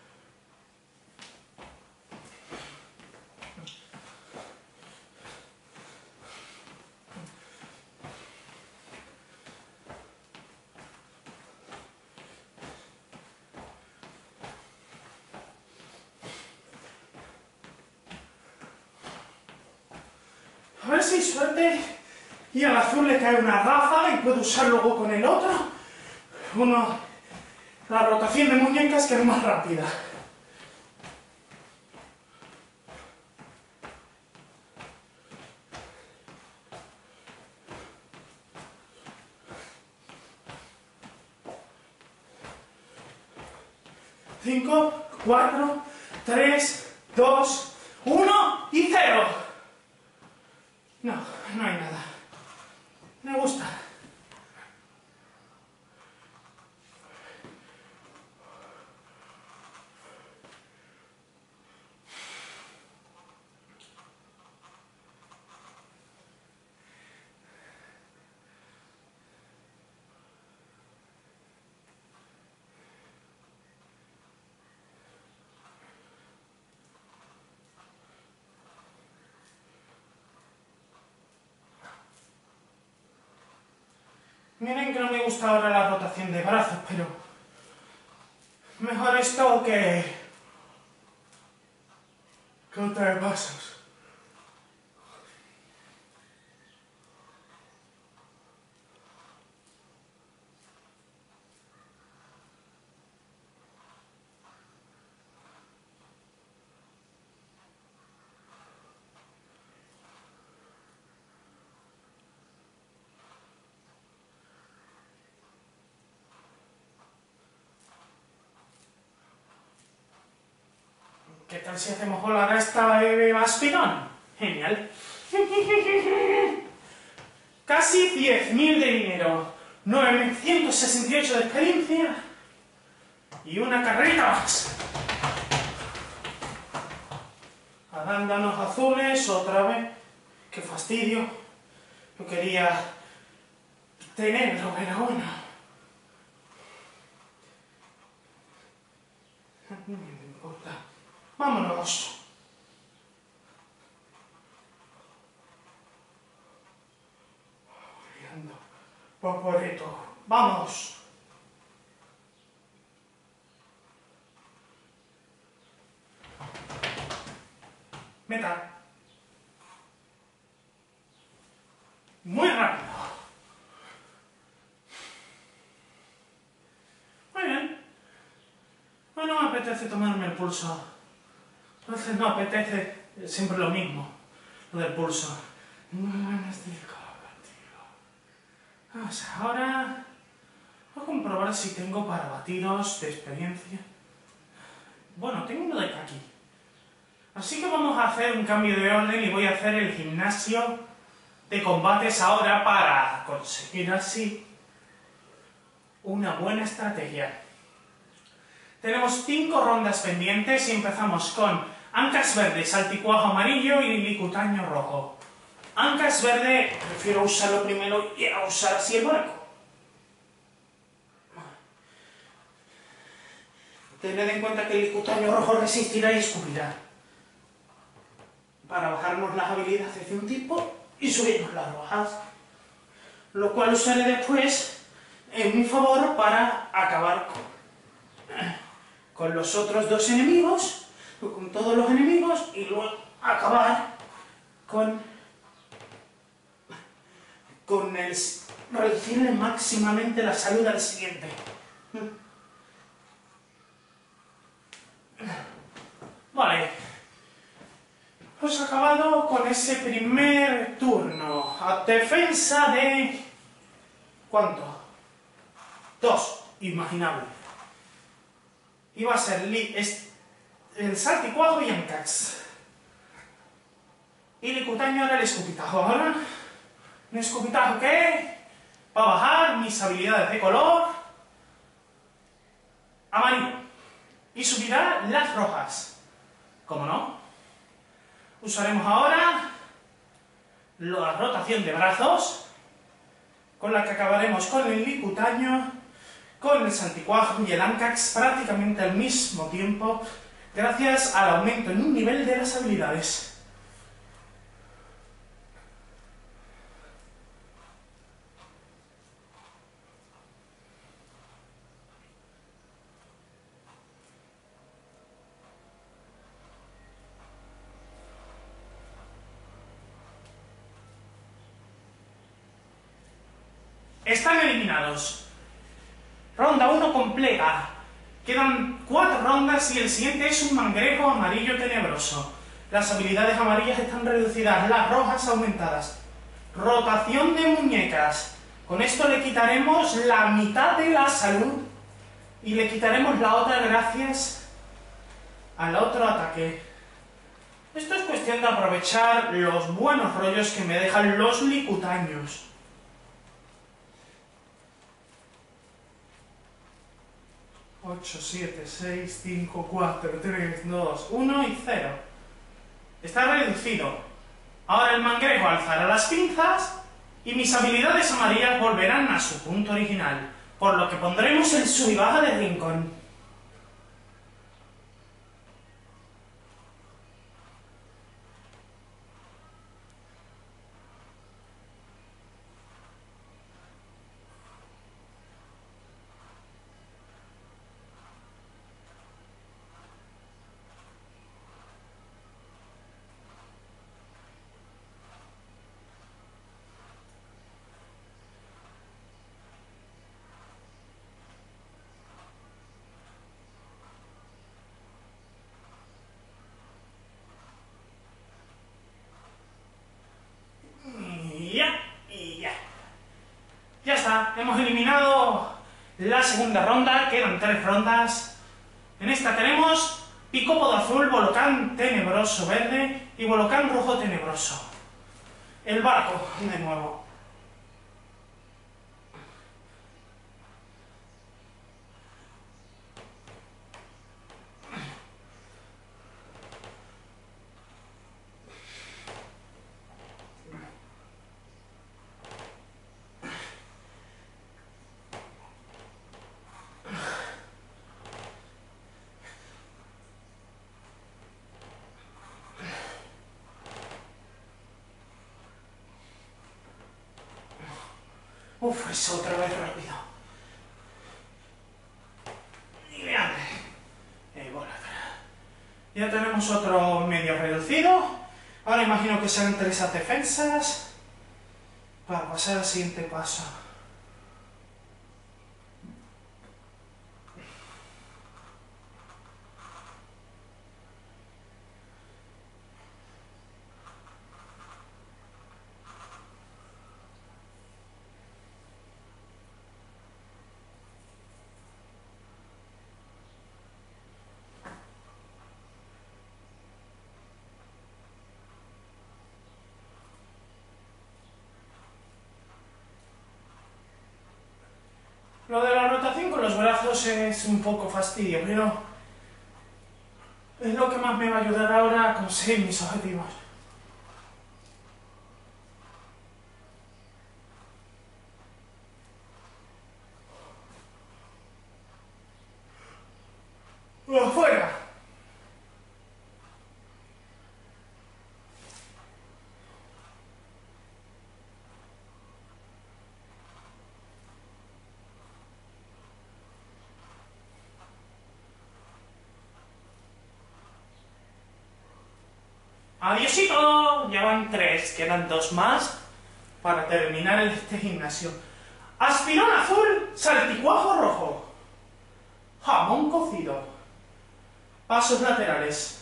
A ver si hay suerte y al azul le cae una ráfaga y puedo usar luego con el otro. Uno, la rotación de muñecas que es más rápida. Cinco, cuatro, tres, dos, uno y cero. No, no hay nada. Me gusta. Miren que no me gusta ahora la rotación de brazos, pero mejor esto que... que otra de pasos. ¿Qué tal si hacemos volar a esta bebé aspirón? Genial. Casi diez mil de dinero, novecientos sesenta y ocho de experiencia y una carrerita más. Arándanos azules, otra vez. Qué fastidio. Yo quería tenerlo, pero bueno. No me importa. Vámonos. Poporito. Vamos. Meta. Muy rápido. Muy bien. No, no me apetece tomarme el pulso. Entonces no apetece siempre lo mismo. lo del pulso. Vamos ahora a comprobar si tengo para batidos de experiencia. Bueno, tengo uno de kaki. Así que vamos a hacer un cambio de orden y voy a hacer el gimnasio de combates ahora para conseguir así una buena estrategia. Tenemos cinco rondas pendientes y empezamos con ancas verde, salticuajo amarillo y licutaño rojo. Ancas verde, prefiero usarlo primero y a usar así el barco. Tened en cuenta que el licutaño rojo resistirá y escupirá. Para bajarnos las habilidades de un tipo y subirnos las rojas. Lo cual usaré después en mi favor para acabar con, con los otros dos enemigos, con todos los enemigos, y luego acabar con, con el reducirle máximamente la salud al siguiente. Vale. Hemos acabado con ese primer turno. A defensa de... ¿cuánto? Dos. Imaginable. Iba a ser el salticuajo y Ancax. Y licutaño era el escupitajo. Ahora, un escupitajo que va a bajar mis habilidades de color amarillo. Y subirá las rojas. ¿Cómo no? Usaremos ahora la rotación de brazos, con la que acabaremos con el licutaño, con el salticuajo y el Ancax prácticamente al mismo tiempo, gracias al aumento en un nivel de las habilidades. Están eliminados. Ronda uno completa. Quedan cuatro rondas y el siguiente es un mangrejo amarillo tenebroso. Las habilidades amarillas están reducidas, las rojas aumentadas. Rotación de muñecas. Con esto le quitaremos la mitad de la salud y le quitaremos la otra gracias al otro ataque. Esto es cuestión de aprovechar los buenos rollos que me dejan los licutaños. ocho, siete, seis, cinco, cuatro, tres, dos, uno y cero. Está reducido. Ahora el mangrejo alzará las pinzas y mis habilidades amarillas volverán a su punto original, por lo que pondremos el sub y baja de rincón. Ya está, hemos eliminado la segunda ronda, quedan tres rondas. En esta tenemos Picópodo azul, Volcán tenebroso verde y Volcán rojo tenebroso. El barco, de nuevo. Uf, eso otra vez rápido. Y vean. Eh, bola. Ya tenemos otro medio reducido. Ahora imagino que serán tres defensas para pasar al siguiente paso. brazos es un poco fastidio, pero es lo que más me va a ayudar ahora a conseguir mis objetivos. ¡Fuera! ¡Adiósito! Ya van tres, quedan dos más para terminar este gimnasio. Aspirón azul, salticuajo rojo. Jamón cocido. Pasos laterales.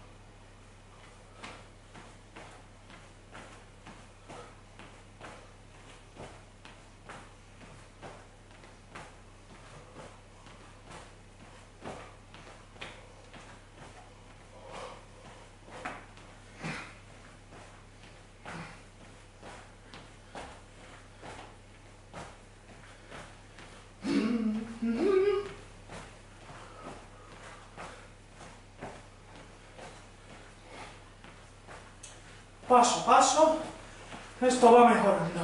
Paso a paso, esto va mejorando.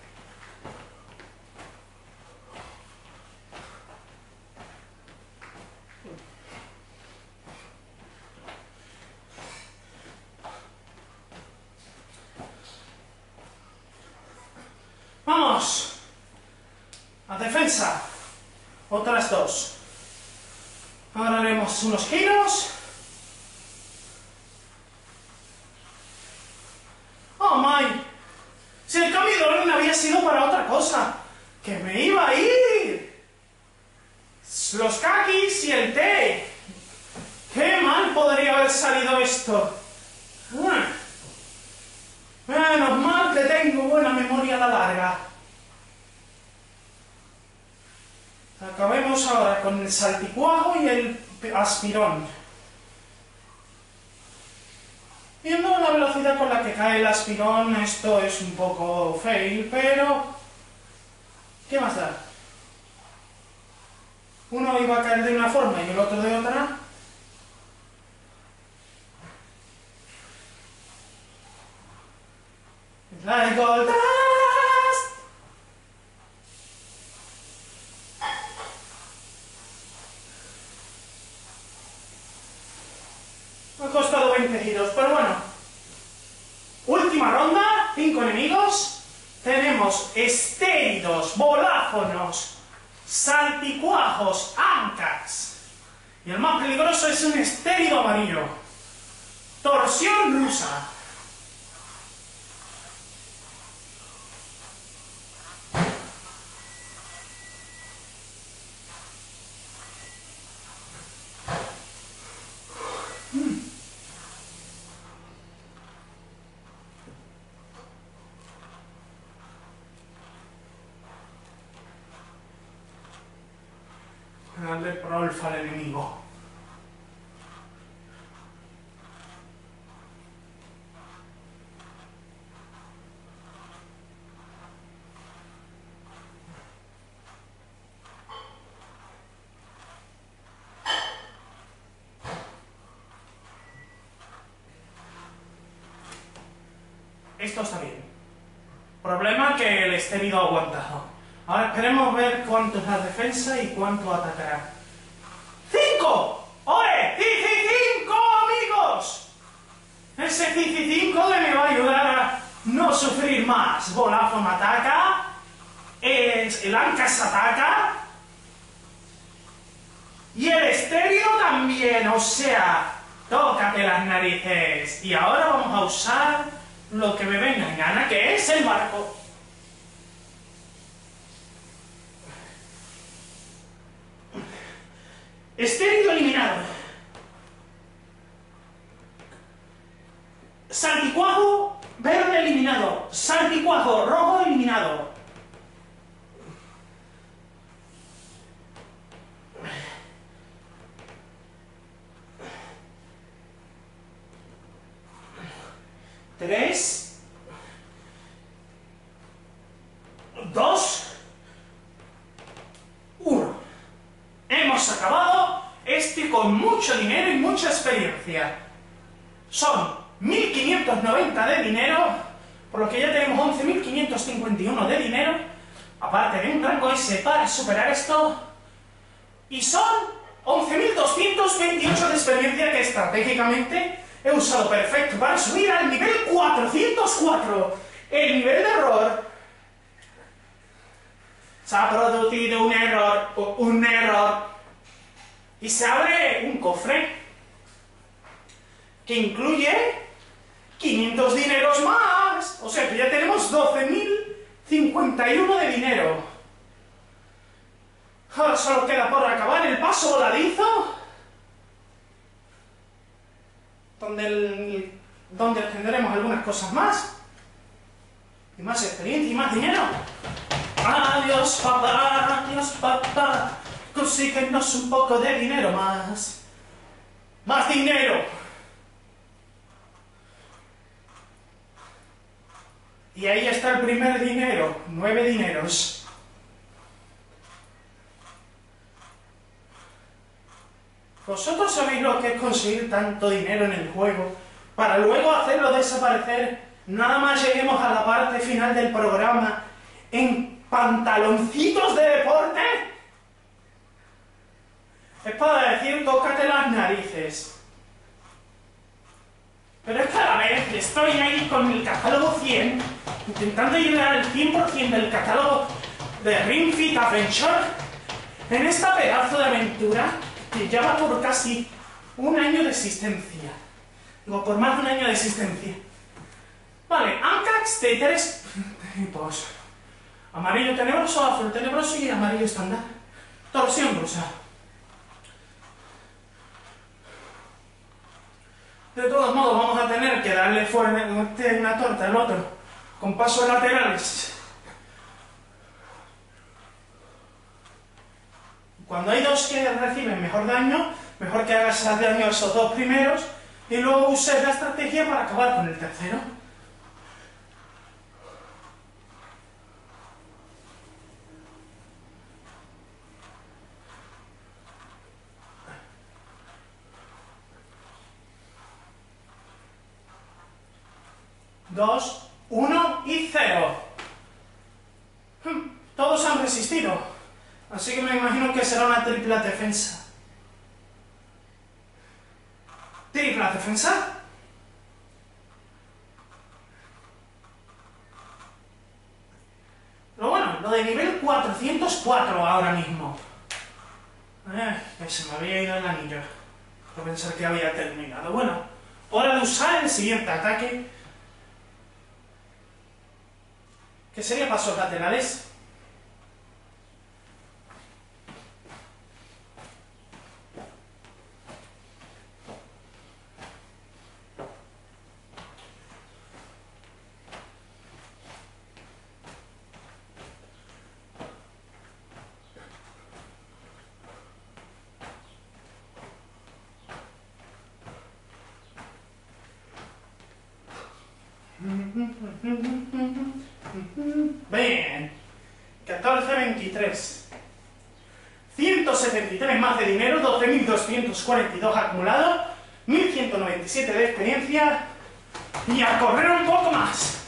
¡Vamos! A defensa. Otras dos. Ahora haremos unos giros. ¡Oh, my! Si el cambio de orden había sido para otra cosa. ¡Que me iba a ir! Los kakis y el té. ¡Qué mal podría haber salido esto! Menos mal que tengo buena memoria a la larga. Acabemos ahora con el salticuajo y el aspirón. Viendo la velocidad con la que cae el aspirón, esto es un poco fail, pero ¿qué más da? Uno iba a caer de una forma y el otro de otra. Like gold dust. Me ha costado veinte giros, pero bueno. Última ronda, cinco enemigos. Tenemos estéridos, voláfonos, salticuajos, ancas. Y el más peligroso es un estérido amarillo. Torsión rusa. Darle prolfa al enemigo. Esto está bien. Problema que el estérido ha aguantado. Ahora queremos ver cuánto es la defensa y cuánto atacará. ¡Cinco! ¡Oye! ¡Cinco, amigos! Ese cinco me va a ayudar a no sufrir más. Voláfono ataca, el Ancas ataca, y el estéreo también, o sea, tócate las narices. Y ahora vamos a usar lo que me venga en gana, que es el barco. Estérido eliminado. Salticuajo verde eliminado. Salticuajo rojo eliminado. Tres. Dos. Uno. mucho dinero y mucha experiencia. Son mil quinientos noventa de dinero, por lo que ya tenemos once mil quinientos cincuenta y uno de dinero, aparte de un rango S para superar esto, y son once mil doscientos veintiocho de experiencia que estratégicamente he usado perfecto para subir al nivel cuatrocientos cuatro. El nivel de error. Se ha producido un error, un error, y se abre un cofre que incluye quinientos dineros más. O sea que ya tenemos doce mil cincuenta y uno de dinero. Ahora solo queda por acabar el paso voladizo, donde, el, donde obtendremos algunas cosas más, y más experiencia y más dinero. Adiós papá, adiós papá, consíguenos un poco de dinero más. ¡Más dinero! Y ahí está el primer dinero, nueve dineros. ¿Vosotros sabéis lo que es conseguir tanto dinero en el juego para luego hacerlo desaparecer? Nada más lleguemos a la parte final del programa en pantaloncitos de deporte. Es para decir, tócate las narices. Pero es que a la vez estoy ahí con el catálogo cien, intentando llegar al cien por cien del catálogo de Ring Fit Adventure en esta pedazo de aventura que ya va por casi un año de existencia. Digo, por más de un año de existencia. Vale, Ancax de tres tipos. Amarillo tenebroso, azul tenebroso y amarillo estándar. Torsión rusa. De todos modos vamos a tener que darle fuerte una torta al otro con pasos laterales. Cuando hay dos que reciben mejor daño, mejor que hagas daño a esos dos primeros y luego uses la estrategia para acabar con el tercero. Dos, uno y cero. Todos han resistido. Así que me imagino que será una tripla defensa. ¿Tripla defensa? Pero bueno, lo de nivel cuatrocientos cuatro ahora mismo. Eh, que se me había ido el anillo. Por pensar que había terminado. Bueno, hora de usar el siguiente ataque, que sería pasos laterales. Bien, catorce veintitrés, ciento setenta y tres más de dinero, doce mil doscientos cuarenta y dos acumulado, mil ciento noventa y siete de experiencia y a correr un poco más.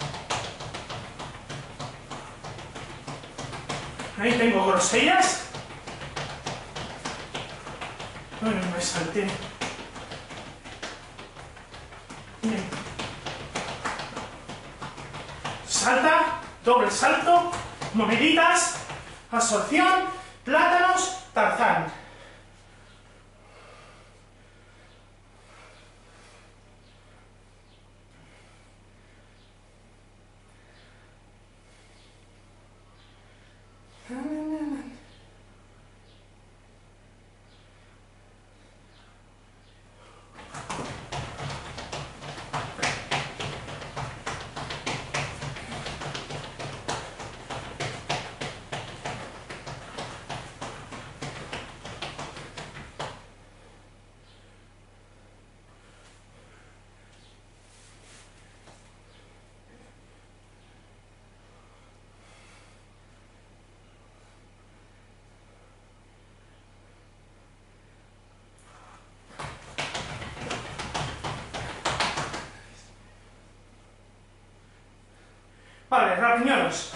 Ahí tengo grosellas. Bueno, me salté. Bien. Salta, doble salto, moneditas, absorción, plátanos, Tarzán. Vale, rapiñolos.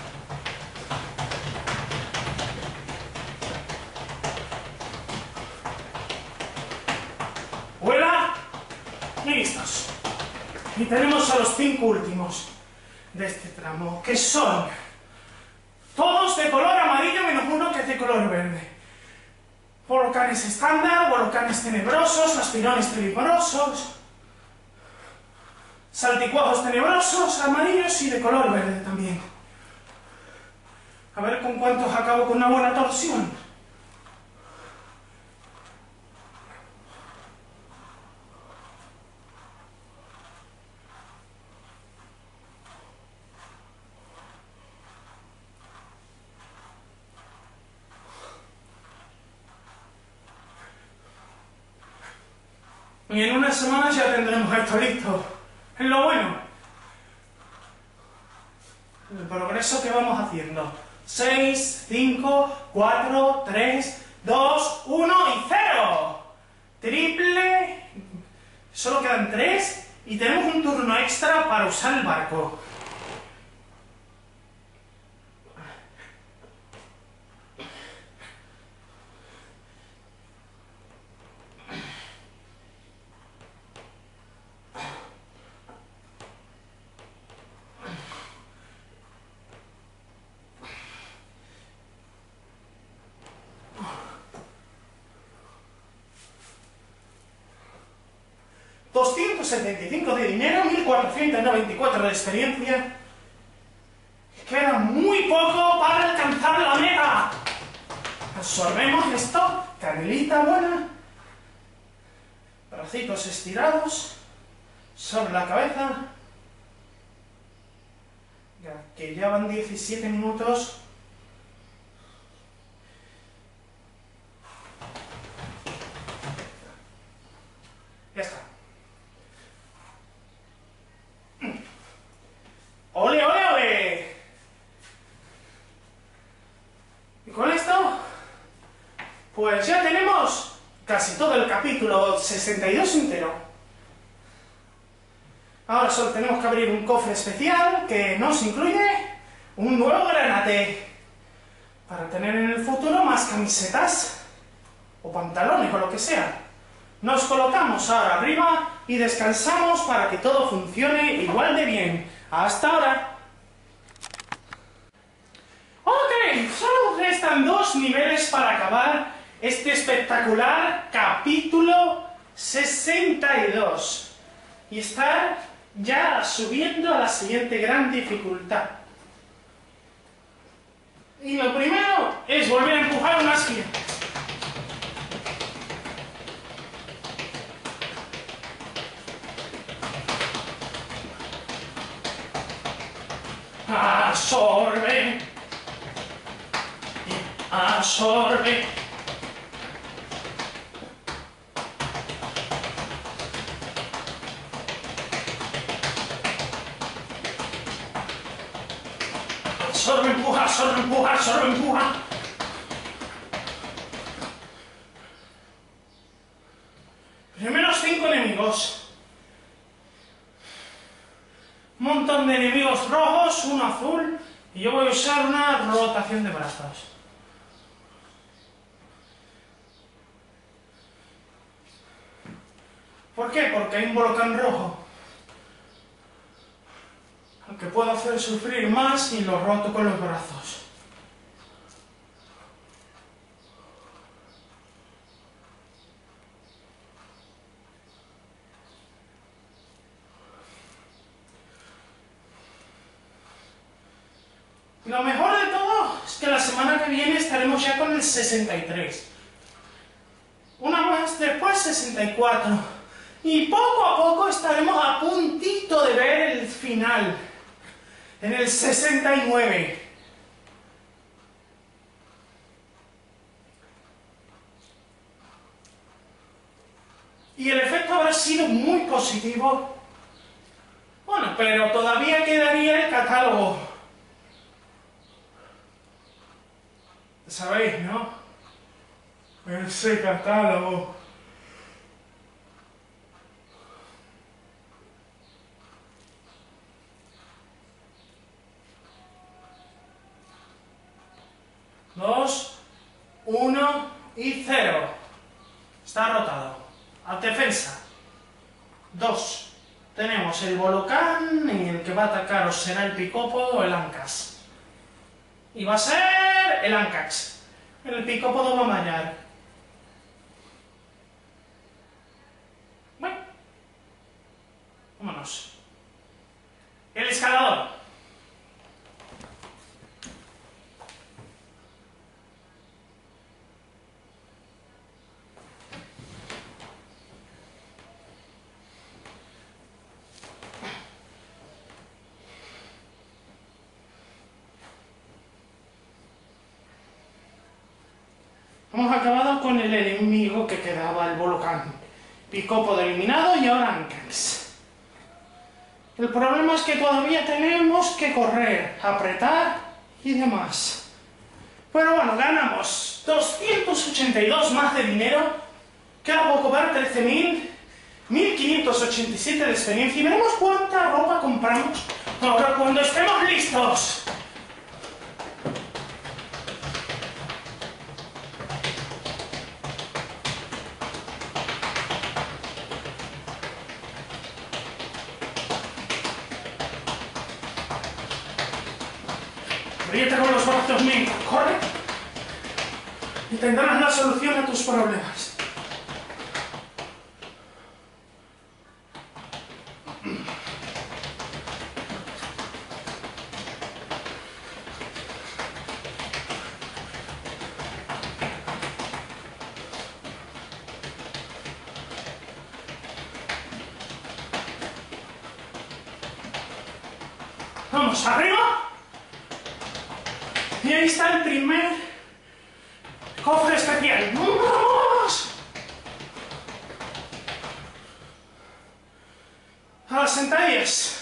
Vuela y listos. Y tenemos a los cinco últimos de este tramo, que son todos de color amarillo menos uno que es de color verde. Volcanes estándar, volcanes tenebrosos, aspirones tenebrosos, salticuajos tenebrosos, amarillos y de color verde también. A ver con cuántos acabo con una buena torsión. Y en unas semanas ya tendremos esto listo. Es lo bueno. El progreso que vamos haciendo. seis, cinco, cuatro, tres, dos, uno y cero. Triple. Solo quedan tres y tenemos un turno extra para usar el barco. doscientos setenta y cinco de dinero, mil cuatrocientos noventa y cuatro de experiencia. Queda muy poco para alcanzar la meta. Absorbemos esto, canelita buena, bracitos estirados sobre la cabeza, que ya van diecisiete minutos. Ya está. ¡Ole, ole, ole! Y con esto, pues ya tenemos casi todo el capítulo sesenta y dos entero. Ahora solo tenemos que abrir un cofre especial que nos incluye un nuevo granate para tener en el futuro más camisetas o pantalones o lo que sea. Nos colocamos ahora arriba y descansamos para que todo funcione igual de bien. ¡Hasta ahora! Ok, solo restan dos niveles para acabar este espectacular capítulo sesenta y dos y estar ya subiendo a la siguiente gran dificultad. Y lo primero es volver a empujar unas piernas. Absorbe. Absorbe. Absorbe, empuja, absorbe, empuja, absorbe, empuja. Primeros cinco enemigos. Un montón de enemigos rojos, uno azul, y yo voy a usar una rotación de brazos. ¿Por qué? Porque hay un volcán rojo, al que puedo hacer sufrir más y lo roto con los brazos. Lo mejor de todo es que la semana que viene estaremos ya con el sesenta y tres. Una más después sesenta y cuatro. Y poco a poco estaremos a puntito de ver el final. En el sesenta y nueve. Y el efecto habrá sido muy positivo. Bueno, pero todavía quedaría el catálogo. ¿Sabéis, no? Ese catálogo. dos, uno y cero. Está rotado. A defensa. dos. Tenemos el Volcán y el que va a atacar os será el Picopo o el Ancax. Y va a ser el Ancax. El Picopo no va a mallar. Bueno. Vámonos. El escalador. Hemos acabado con el enemigo que quedaba, el Volcán. Picopo eliminado y ahora Ancax. El problema es que todavía tenemos que correr, apretar y demás. Pero bueno, ganamos doscientos ochenta y dos más de dinero. Queda poco ver, trece mil. mil quinientos ochenta y siete de experiencia. Y veremos cuánta ropa compramos ahora cuando estemos listos. Ríete con los brazos, Ming. Corre. Y tendrás la solución a tus problemas. Vamos, arriba. Y ahí está el primer cofre especial. ¡Vamos! A las sentadillas.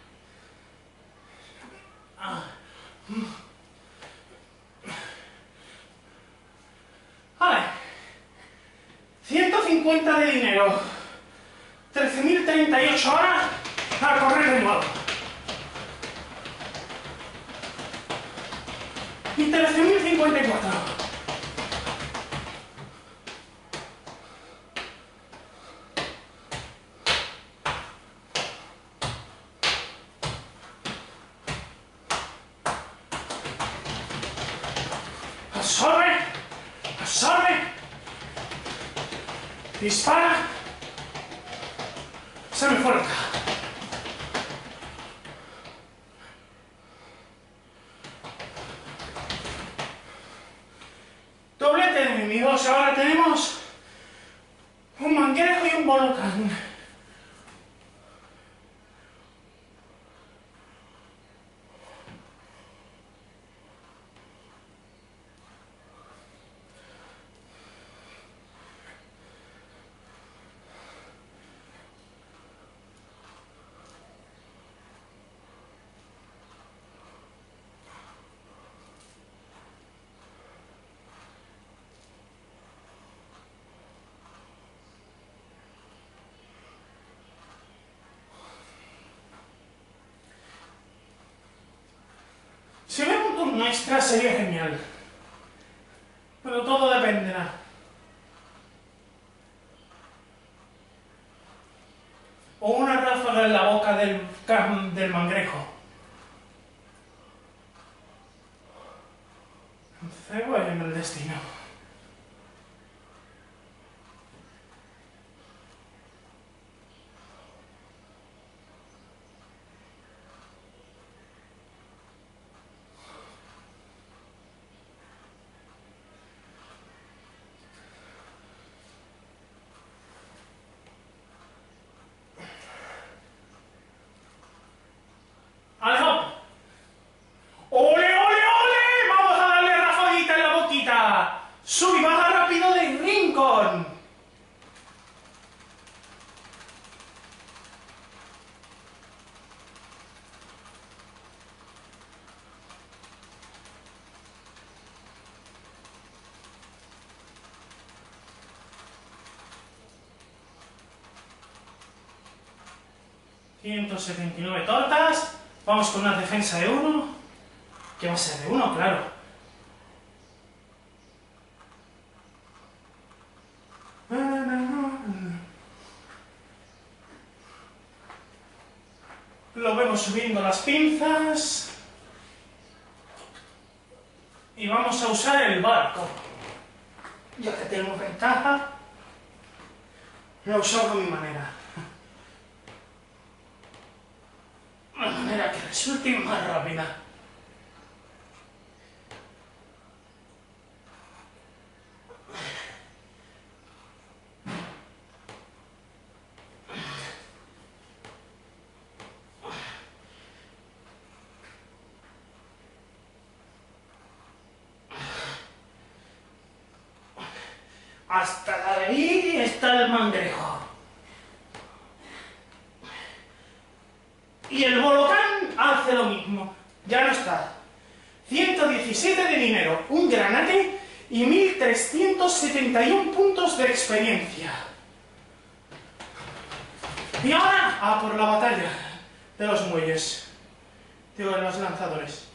Vale. ciento cincuenta de dinero. trece mil treinta y ocho horas a correr de nuevo. Y trece mil cincuenta y cuatro. Absorbe. Absorbe. Dispara. Se me fue la caja. Doblete de enemigos. Ahora tenemos un Mangrejo y un Volcán. Si hubiera un turno extra sería genial, pero todo dependerá. O una ráfaga en la boca del, del Mangrejo. Cebo en el destino. ¡Alejo! ¡Ole, ole, ole! ¡Vamos a darle rafaguita en la boquita! ¡Sub y baja rápido de Rincón! ciento setenta y nueve tortas. Vamos con una defensa de uno. Que va a ser de uno, claro. Lo vemos subiendo las pinzas. Y vamos a usar el barco. Ya que tenemos ventaja, lo usamos a mi manera. De manera que resulte más rápida. Hasta ahí está el mangrejo. Y el Volocán hace lo mismo. Ya no está. ciento diecisiete de dinero, un granate y mil trescientos setenta y uno puntos de experiencia. Y ahora a por la batalla de los muelles. Digo, de los lanzadores.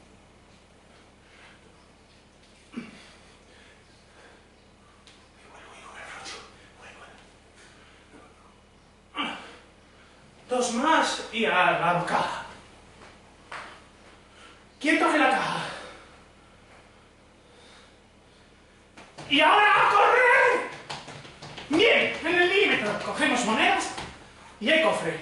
Dos más y a la caja. ¿Quién coge la caja? ¡Y ahora a correr! Bien, en el milímetro cogemos monedas y hay cofre.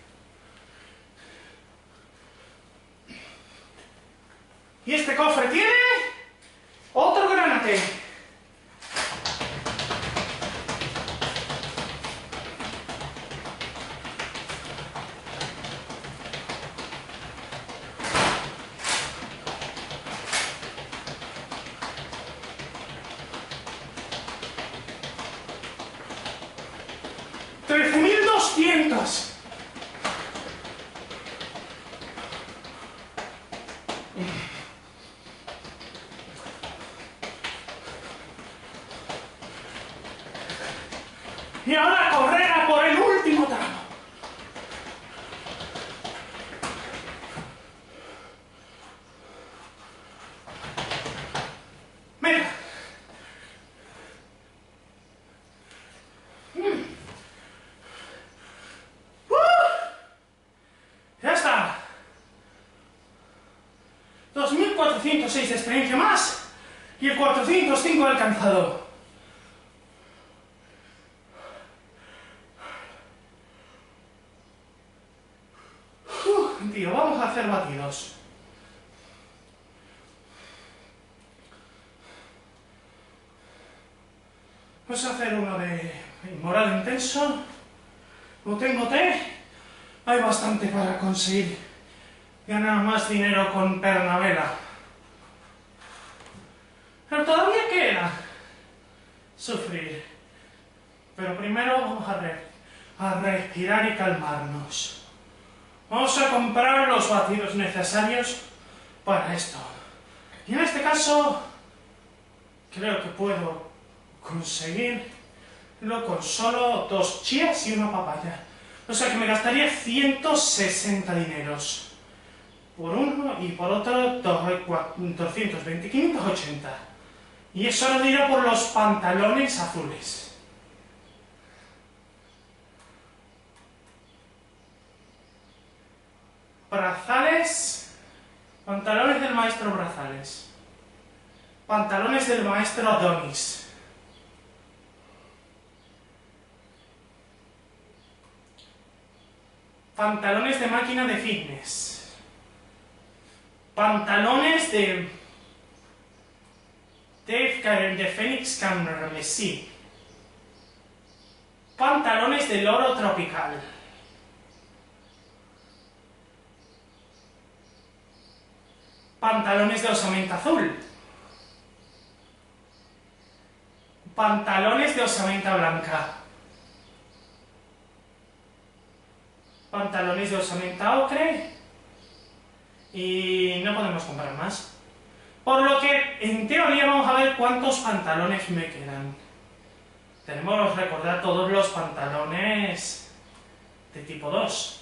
Y este cofre tiene otro granate. trece mil doscientos. Y ahora correr a por el último tramo. Mira. Mm. ¡Uh! Ya está. dos mil cuatrocientos seis de experiencia más y el cuatrocientos cinco alcanzado. Tío, vamos a hacer batidos. Vamos a hacer uno de moral intenso. Como tengo té, hay bastante para conseguir ganar más dinero con Pernavela. Pero todavía queda sufrir. Pero primero vamos a, re a respirar y calmarnos. Vamos a comprar los batidos necesarios para esto. Y en este caso, creo que puedo conseguirlo con solo dos chías y una papaya. O sea que me gastaría ciento sesenta dineros. Por uno y por otro doscientos veinte, quinientos ochenta. Y eso lo diré por los pantalones azules. Brazales, pantalones del maestro Brazales, pantalones del maestro Adonis, pantalones de máquina de fitness, pantalones de Dave de Phoenix Carmesí, pantalones de loro tropical, pantalones de osamenta azul, pantalones de osamenta blanca, pantalones de osamenta ocre y no podemos comprar más. Por lo que, en teoría, vamos a ver cuántos pantalones me quedan. Tenemos que recordar todos los pantalones de tipo dos.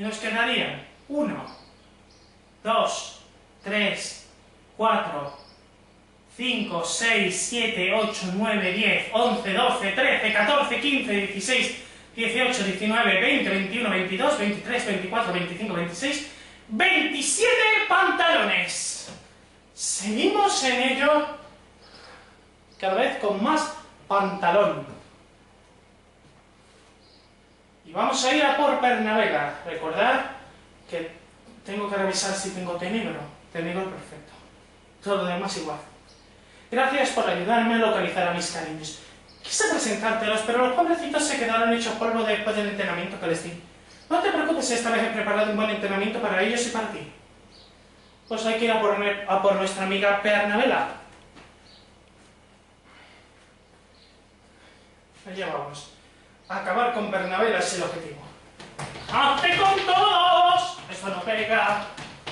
Y nos quedarían uno, dos, tres, cuatro, cinco, seis, siete, ocho, nueve, diez, once, doce, trece, catorce, quince, dieciséis, dieciocho, diecinueve, veinte, veintiuno, veintidós, veintitrés, veinticuatro, veinticinco, veintiséis, veintisiete pantalones. Seguimos en ello, cada vez con más pantalón. Y vamos a ir a por Pernavela. Recordad que tengo que revisar si tengo té negro. Té negro perfecto. Todo lo demás igual. Gracias por ayudarme a localizar a mis cariños. Quise presentártelos, pero los pobrecitos se quedaron hechos polvo después del entrenamiento que les di. No te preocupes, esta vez he preparado un buen entrenamiento para ellos y para ti. Pues hay que ir a por, a por nuestra amiga Pernavela. Allá vamos. Acabar con Pernavela es el objetivo. ¡Hazte con todos! Eso no pega.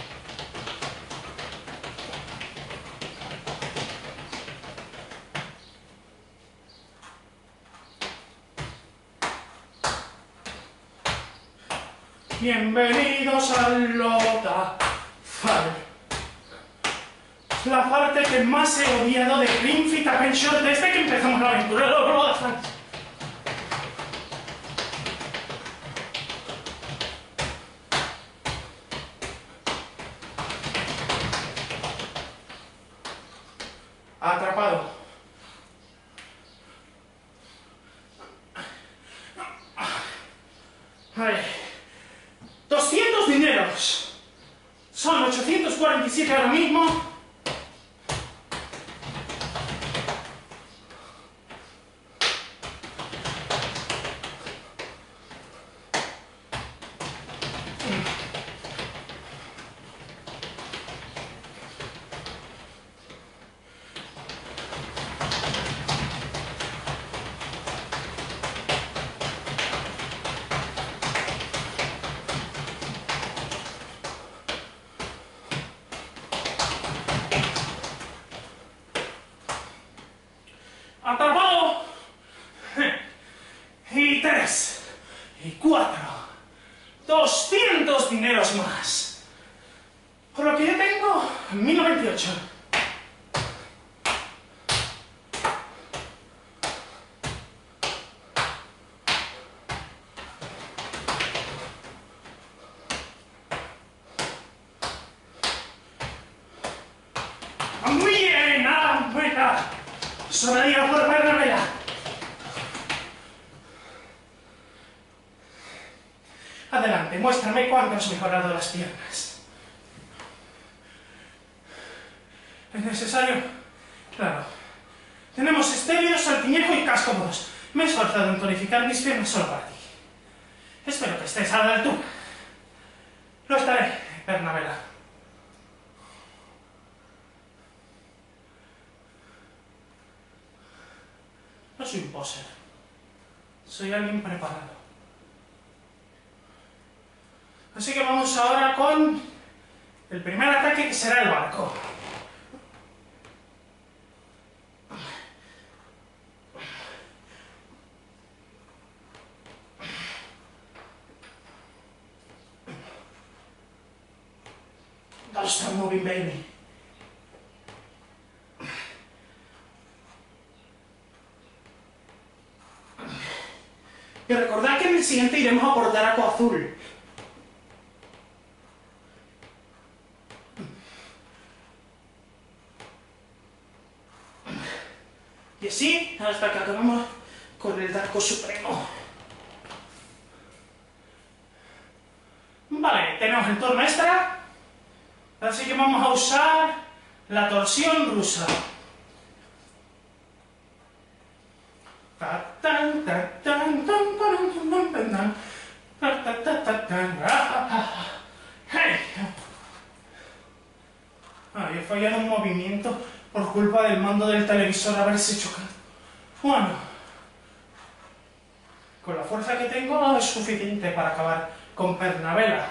Bienvenidos al Lota Fal. La parte que más he odiado de Ring Fit Adventure desde que empezamos la aventura de los Lota Fal. Atrapado. Ay. doscientos dineros. Son ochocientos cuarenta y siete ahora mismo. Atrapado. Y tres. Y cuatro. doscientos dineros más. Por lo que yo tengo mil noventa y ocho. Muy bien, nada, buena. Sonaría por Pernavela. Adelante, muéstrame cuánto has mejorado las piernas. ¿Es necesario? Claro. Tenemos estéreo, saltiñejo y casco modos. Me he esforzado en tonificar mis piernas solo para ti. Espero que estés a la altura. Lo estaré, Pernavela. No soy un poser. Soy alguien preparado. Así que vamos ahora con el primer ataque, que será el barco. Gotta start moving, baby. Y recordad que en el siguiente iremos a por Draco Azul. Y así, hasta que acabamos con el Draco Supremo. Vale, tenemos el turno extra. Así que vamos a usar la torsión rusa. Ah, he fallado un movimiento por culpa del mando del televisor haberse chocado. Bueno, con la fuerza que tengo es suficiente para acabar con Pernavela.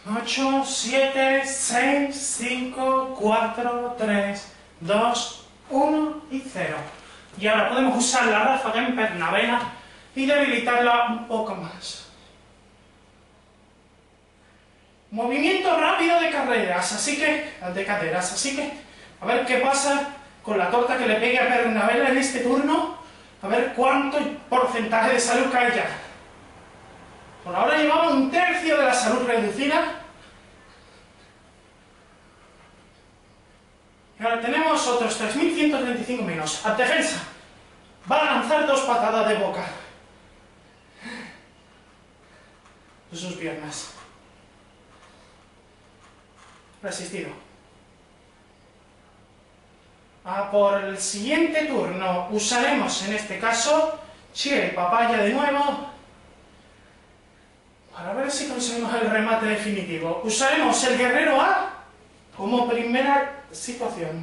ocho, siete, seis, cinco, cuatro, tres, dos, uno y cero. Y ahora podemos usar la ráfaga en pernavela y debilitarla un poco más. Movimiento rápido de carreras, así que, de caderas, así que, a ver qué pasa con la torta que le pegue a Pernavela en este turno, a ver cuánto porcentaje de salud cae ya. Por ahora llevamos un tercio de la salud reducida. Y ahora tenemos otros tres mil ciento treinta y cinco menos. A defensa. Va a lanzar dos patadas de boca. De sus piernas. Resistido. A por el siguiente turno usaremos en este caso chile y papaya de nuevo para ver si conseguimos el remate definitivo. Usaremos el guerrero A como primera situación.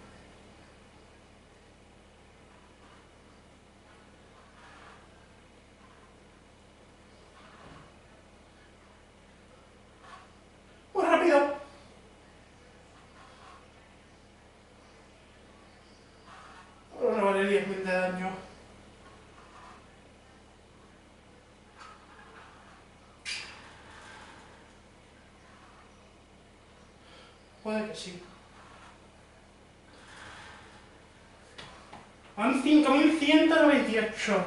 Muy rápido. No vale diez mil de daño. Puede que sí. Van cinco mil ciento noventa y ocho.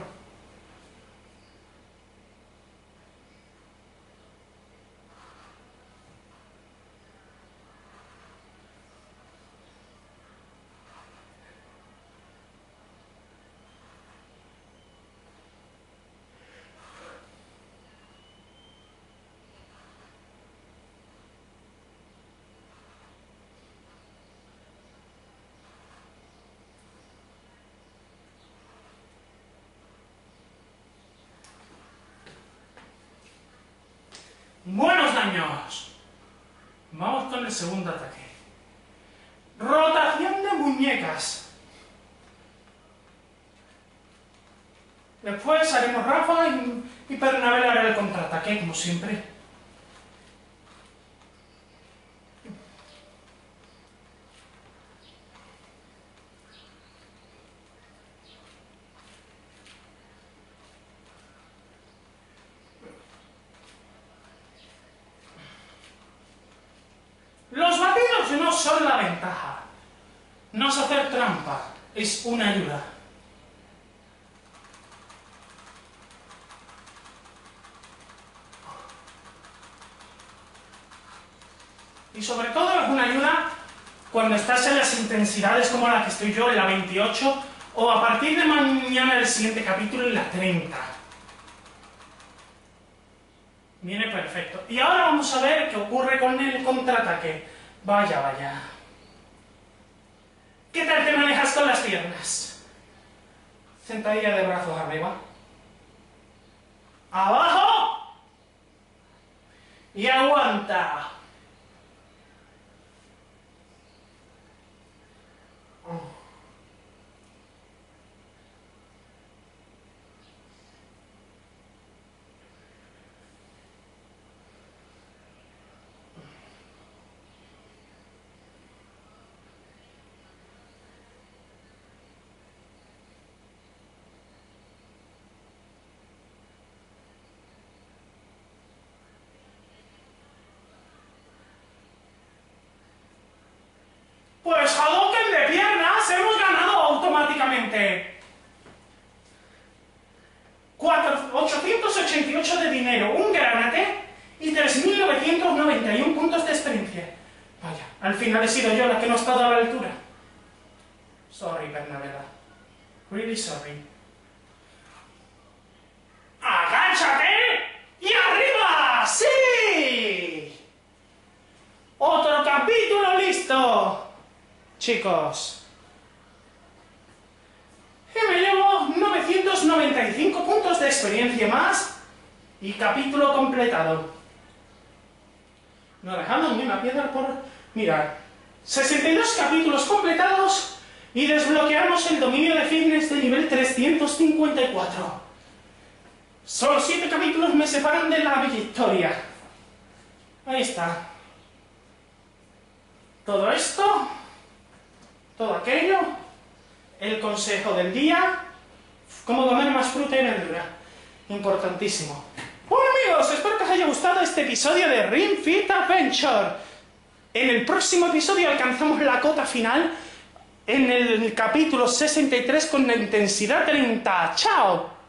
Buenos daños. Vamos con el segundo ataque. Rotación de muñecas. Después haremos ráfaga y, y Pernavela hará el contraataque, como siempre. Los batidos no son la ventaja. No es hacer trampa, es una ayuda. Y sobre todo es una ayuda cuando estás en las intensidades como la que estoy yo, en la veintiocho, o a partir de mañana el siguiente capítulo en la treinta. Viene perfecto. Y ahora vamos a ver qué ocurre con el contraataque. Vaya, vaya. ¿Qué tal te manejas con las piernas? Sentadilla de brazos arriba. ¡Abajo! Y aguanta. Pues Hadouken de piernas hemos ganado automáticamente. ochocientos ochenta y ocho de dinero, un granate y tres mil novecientos noventa y uno puntos de experiencia. Vaya, al final he sido yo la que no ha estado a la altura. Sorry, Pernavela. Really sorry. ¡Agáchate! ¡Y arriba! ¡Sí! ¡Otro capítulo listo! Chicos, y me llevo novecientos noventa y cinco puntos de experiencia más y capítulo completado. No dejando ni una piedra por mirar. sesenta y dos capítulos completados y desbloqueamos el dominio de fitness de nivel trescientos cincuenta y cuatro. Solo siete capítulos me separan de la victoria. Ahí está. Todo esto, todo aquello, el consejo del día, cómo comer más fruta y verdura. Importantísimo. Bueno amigos, espero que os haya gustado este episodio de Ring Fit Adventure. En el próximo episodio alcanzamos la cota final en el capítulo sesenta y tres con la intensidad treinta. ¡Chao!